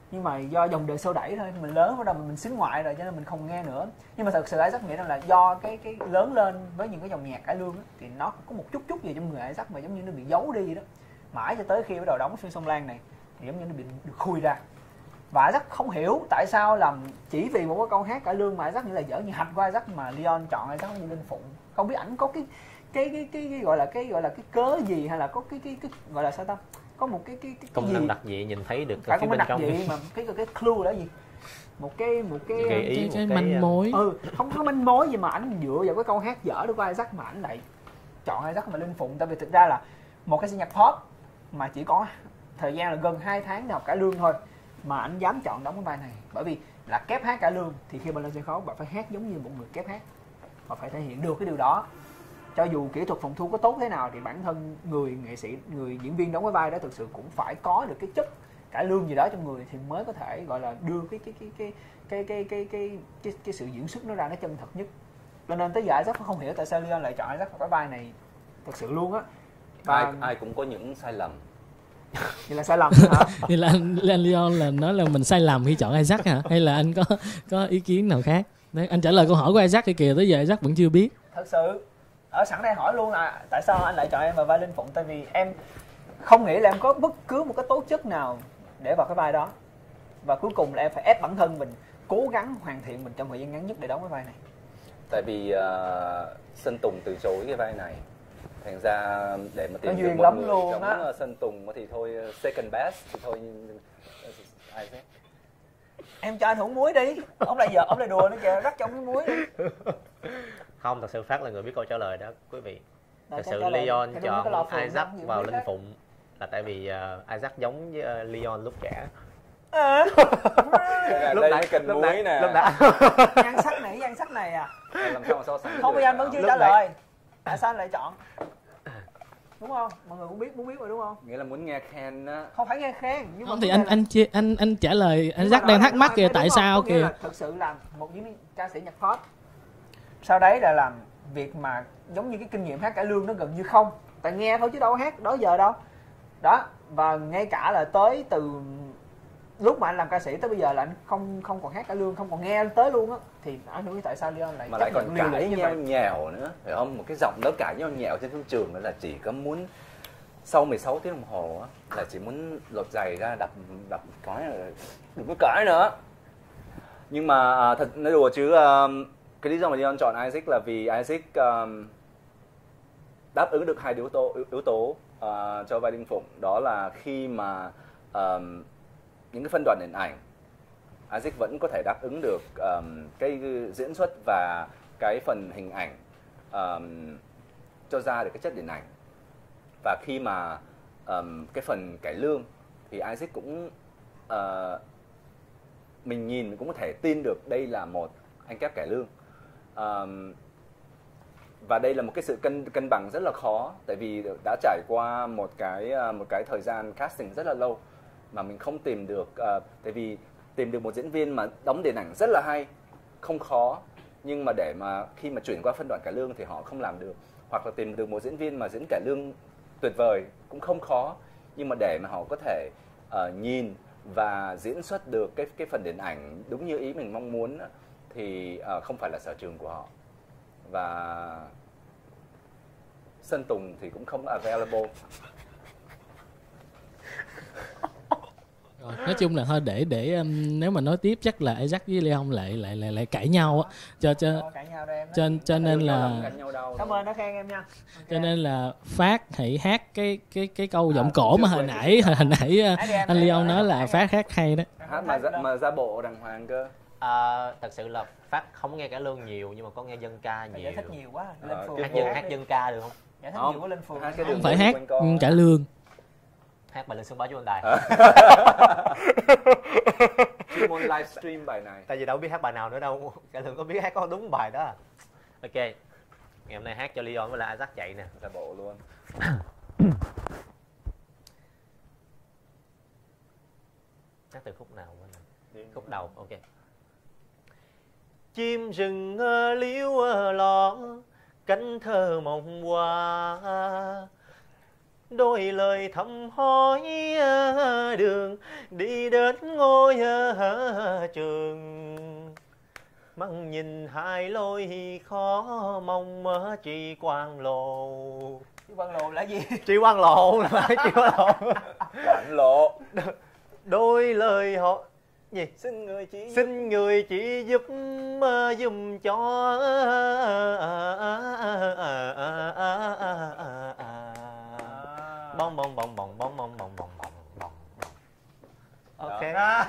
nhưng mà do dòng đời xô đẩy thôi, mình lớn bắt đầu mình xính ngoại rồi cho nên mình không nghe nữa. Nhưng mà thật sự Isaac nghĩ rằng là do cái cái lớn lên với những cái dòng nhạc cải lương á, thì nó có một chút chút gì trong người Isaac mà giống như nó bị giấu đi vậy đó, mãi cho tới khi bắt đầu đóng phim Sông Lan này thì giống như nó bị được khui ra. Và Isaac không hiểu tại sao làm chỉ vì một cái câu hát cải lương mà Isaac nghĩ là dở như hạch của Isaac mà Leon chọn Isaac như Linh Phụng. Không biết ảnh có cái cái cái cái, cái gọi là cái gọi là cái cớ gì, hay là có cái cái, cái gọi là sao ta, có một cái cái cái, cái công gì năng đặc dị nhìn thấy được phải phía không bên đặc trong. dị mà cái cái clue là gì, một cái một cái Gợi ý, cái, một cái cái, manh uh, mối. ừ không có manh mối gì mà ảnh dựa vào cái câu hát dở của Isaac mà ảnh lại chọn Isaac và Linh Phụng. Tại vì thực ra là một cái sinh nhạc pop mà chỉ có thời gian là gần hai tháng để học cải lương thôi mà ảnh dám chọn đóng cái vai này, bởi vì là kép hát cải lương thì khi mà lên sân khấu bạn phải hát giống như một người kép hát, và phải thể hiện được cái điều đó. Cho dù kỹ thuật phòng thu có tốt thế nào thì bản thân người nghệ sĩ, người diễn viên đóng cái vai đó thực sự cũng phải có được cái chất cải lương gì đó trong người thì mới có thể gọi là đưa cái cái cái cái cái cái cái cái cái, cái sự diễn xuất nó ra nó chân thật nhất. Cho nên tới giờ Isaac không hiểu tại sao Leon lại chọn Isaac vào cái vai này thực sự luôn á. ai ai cũng có những sai lầm. Vậy là sai lầm hả? Vậy là anh, anh Leon là nói là mình sai lầm khi chọn Isaac hả? Hay là anh có có ý kiến nào khác? Đấy, anh trả lời câu hỏi của Isaac thì kìa, tới giờ Isaac vẫn chưa biết. Thật sự ở sẵn đây hỏi luôn là tại sao anh lại chọn em vào vai Linh Phụng. Tại vì em không nghĩ là em có bất cứ một cái tố chất nào để vào cái vai đó, và cuối cùng là em phải ép bản thân mình cố gắng hoàn thiện mình trong thời gian ngắn nhất để đóng cái vai này. Tại vì uh, Sơn Tùng từ chối cái vai này, thành ra để mà tìm Nó được duyên một lắm người luôn giống á. uh, Sơn Tùng thì thôi uh, second best thì thôi ai thế. Em cho anh hưởng muối đi, ông lại giờ ông lại đùa nữa kìa, rắc trong cái muối đi. Không, thật sự Phát là người biết câu trả lời đó quý vị. Rồi, Thật sự trả lời. Leon Cái đúng cái lò chọn phượng Isaac đó, vào gì Linh khác. Phụng là tại vì uh, Isaac giống với uh, Leon lúc trẻ. À. Lúc đây mới cần muối nè. Lúc đã. Nhan sắc này, nhan sắc này à. Làm sao mà so sánh Không, được bây giờ anh vẫn nào? chưa Lúc trả nãy- lời. Tại sao anh lại chọn? Đúng không? Mọi người cũng biết, muốn biết rồi đúng không? Nghĩa là muốn nghe khen á. Không phải nghe khen, nhưng mà Không thì vấn anh đề là- anh chia anh anh trả lời nhưng mà Isaac rõ đang ràng thắc mắc nói kìa, thế, tại đúng không? sao Có nghĩa kìa. là thực sự là một diễn viên ca sĩ nhạc pop, sau đấy là làm việc mà giống như cái kinh nghiệm hát cải lương nó gần như không, tại nghe thôi chứ đâu có hát đó giờ đâu đó. Và ngay cả là tới từ lúc mà anh làm ca sĩ tới bây giờ là anh không không còn hát cải lương, không còn nghe tới luôn á, thì anh không biết tại sao Leon lại Mà chấp lại còn nhận liều cãi lĩnh như nhau vậy. nhèo nữa, phải không? Một cái giọng đó cãi nhau nhèo trên thương trường đó là chỉ có muốn sau mười sáu tiếng đồng hồ á, là chỉ muốn lột giày ra đập đập cái rồi đừng có cãi nữa. Nhưng mà à, thật nói đùa chứ um, cái lý do mà Leon chọn Isaac là vì Isaac um, đáp ứng được hai yếu tố yếu, yếu tố uh, cho vai Linh Phụng, đó là khi mà um, những cái phân đoạn điện ảnh Isaac vẫn có thể đáp ứng được um, cái diễn xuất và cái phần hình ảnh um, cho ra được cái chất điện ảnh. Và khi mà um, cái phần cải lương thì Isaac cũng uh, mình nhìn mình cũng có thể tin được đây là một anh kép cải lương. Um, và đây là một cái sự cân cân bằng rất là khó, tại vì đã trải qua một cái một cái thời gian casting rất là lâu mà mình không tìm được uh, tại vì tìm được một diễn viên mà đóng điện ảnh rất là hay không khó, nhưng mà để mà khi mà chuyển qua phân đoạn cải lương thì họ không làm được, hoặc là tìm được một diễn viên mà diễn cải lương tuyệt vời cũng không khó, nhưng mà để mà họ có thể uh, nhìn và diễn xuất được cái cái phần điện ảnh đúng như ý mình mong muốn thì uh, không phải là sở trường của họ. Và Sơn Tùng thì cũng không available. Rồi, nói chung là thôi để để um, nếu mà nói tiếp chắc là Isaac với Leon lại lại lại lại cãi nhau á, cho cho Thôi, cãi nhau đây em. cho cho nên là Cảm ơn đã khen em nha. cho nên là Phát hãy hát cái cái cái câu giọng cổ mà hồi nãy hồi nãy uh, anh Leon nói là Phát hát hay đó. Hát mà ra, mà ra bộ đàng hoàng cơ. À, thật sự là Phát không nghe cải lương nhiều nhưng mà có nghe dân ca Phải nhiều. giải thích nhiều quá. Linh Ờ, Phượng. Hát dân hát dân ca được không? Giải thích Không, nhiều quá Linh Phượng. hát cái Không đường phải phố hát quanh co. cải lương. Hát bài lên sân báo chú anh đài. Chuyên môn livestream bài này. Tại vì đâu biết hát bài nào nữa đâu. Cải lương có biết hát có đúng bài đó. Ok. Ngày hôm nay hát cho Leon với lại Isaac chạy nè. Ra bộ luôn. Hát từ khúc nào bên khúc đầu, ok. Chim rừng ơ, liễu ơ, ló cánh thơ mộng qua, đôi lời thầm hỏi đường đi đến ngôi trường. Măng nhìn hai lối khó mong tri quan lộ. Tri quan lộ là gì? Tri quan lộ là tri quan lộ. Quảng lộ. Đôi lời họ gì? Xin người chỉ xin người chỉ giúp uh, dùm cho bong bong bong bong bong bong bong bong bong bong. Ok.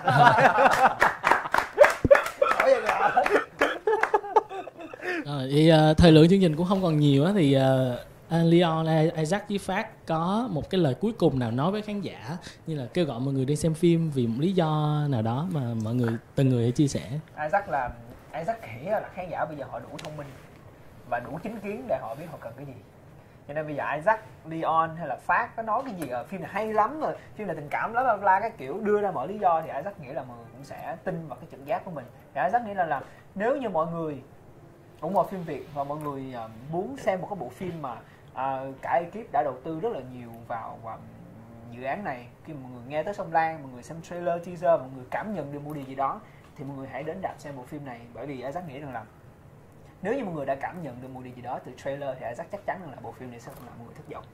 Rồi, thì uh, thời lượng chương trình cũng không còn nhiều á, thì uh, anh Leon, Isaac với Phát có một cái lời cuối cùng nào nói với khán giả, như là kêu gọi mọi người đi xem phim vì một lý do nào đó mà mọi người từng người hãy chia sẻ. Isaac là Isaac nghĩ là khán giả bây giờ họ đủ thông minh và đủ chính kiến để họ biết họ cần cái gì. Cho nên bây giờ Isaac, Leon hay là Phát có nói cái gì ở phim này hay lắm rồi, phim này tình cảm lắm, bla bla cái kiểu đưa ra mọi lý do, thì Isaac nghĩ là mọi người cũng sẽ tin vào cái trực giác của mình. Thì Isaac nghĩ là, là nếu như mọi người ủng hộ phim Việt và mọi người uh, muốn xem một cái bộ phim mà uh, cả ekip đã đầu tư rất là nhiều vào, vào dự án này, khi mọi người nghe tới Sông Lan, mọi người xem trailer, teaser, mọi người cảm nhận được một điều gì đó, thì mọi người hãy đến rạp xem bộ phim này. Bởi vì Isaac nghĩ rằng là nếu như mọi người đã cảm nhận được một điều gì đó từ trailer thì Isaac chắc chắn rằng là bộ phim này sẽ không làm mọi người thất vọng.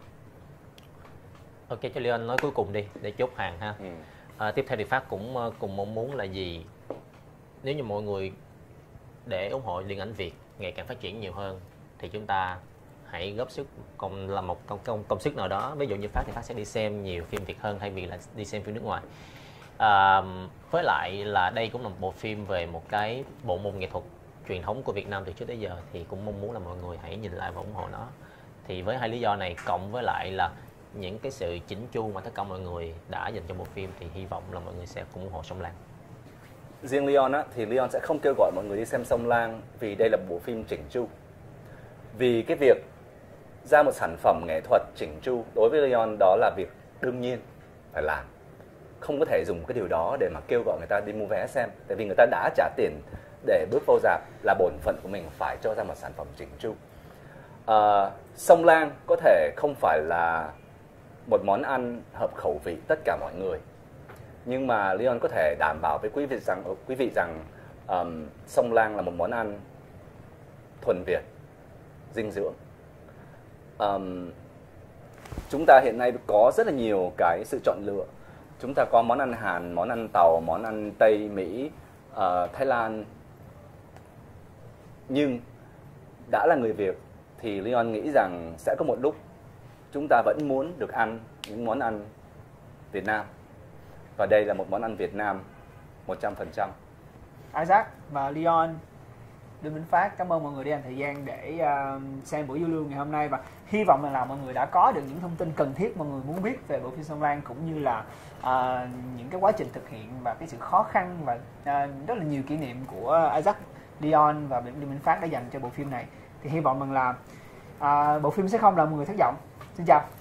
Ok, cho Leon nói cuối cùng đi để chốt hàng ha. Ừ. À, tiếp theo thì Phát cũng cùng mong muốn là gì? Nếu như mọi người để ủng hộ điện ảnh Việt ngày càng phát triển nhiều hơn thì chúng ta hãy góp sức cùng làm một công, công, công sức nào đó. Ví dụ như Phát thì Phát sẽ đi xem nhiều phim Việt hơn thay vì là đi xem phim nước ngoài. À, với lại là đây cũng là một bộ phim về một cái bộ môn nghệ thuật truyền thống của Việt Nam từ trước tới giờ, thì cũng mong muốn là mọi người hãy nhìn lại và ủng hộ nó. Thì với hai lý do này cộng với lại là những cái sự chỉnh chu mà tất cả mọi người đã dành cho bộ phim, thì hy vọng là mọi người sẽ cùng ủng hộ Sông Lan. Riêng Leon á, thì Leon sẽ không kêu gọi mọi người đi xem Sông Lan vì đây là bộ phim chỉnh chu. Vì cái việc ra một sản phẩm nghệ thuật chỉnh chu đối với Leon đó là việc đương nhiên phải làm. Không có thể dùng cái điều đó để mà kêu gọi người ta đi mua vé xem. Tại vì người ta đã trả tiền để bước vô rạp, là bổn phận của mình phải cho ra một sản phẩm chỉnh chu. À, Sông Lan có thể không phải là một món ăn hợp khẩu vị tất cả mọi người, nhưng mà Leon có thể đảm bảo với quý vị rằng quý vị rằng um, Sông Lan là một món ăn thuần Việt, dinh dưỡng. Um, chúng ta hiện nay có rất là nhiều cái sự chọn lựa. Chúng ta có món ăn Hàn, món ăn Tàu, món ăn Tây, Mỹ, uh, Thái Lan. Nhưng đã là người Việt thì Leon nghĩ rằng sẽ có một lúc chúng ta vẫn muốn được ăn những món ăn Việt Nam. Và đây là một món ăn Việt Nam một trăm phần trăm. Isaac và Leon, Đinh Minh Phát, cảm ơn mọi người đã dành thời gian để uh, xem buổi du lương ngày hôm nay, và hy vọng là, là mọi người đã có được những thông tin cần thiết mọi người muốn biết về bộ phim Sông Lan, cũng như là uh, những cái quá trình thực hiện và cái sự khó khăn và uh, rất là nhiều kỷ niệm của Isaac, Leon và Đinh Minh Phát đã dành cho bộ phim này. Thì hy vọng rằng là uh, bộ phim sẽ không làm mọi người thất vọng. Xin chào.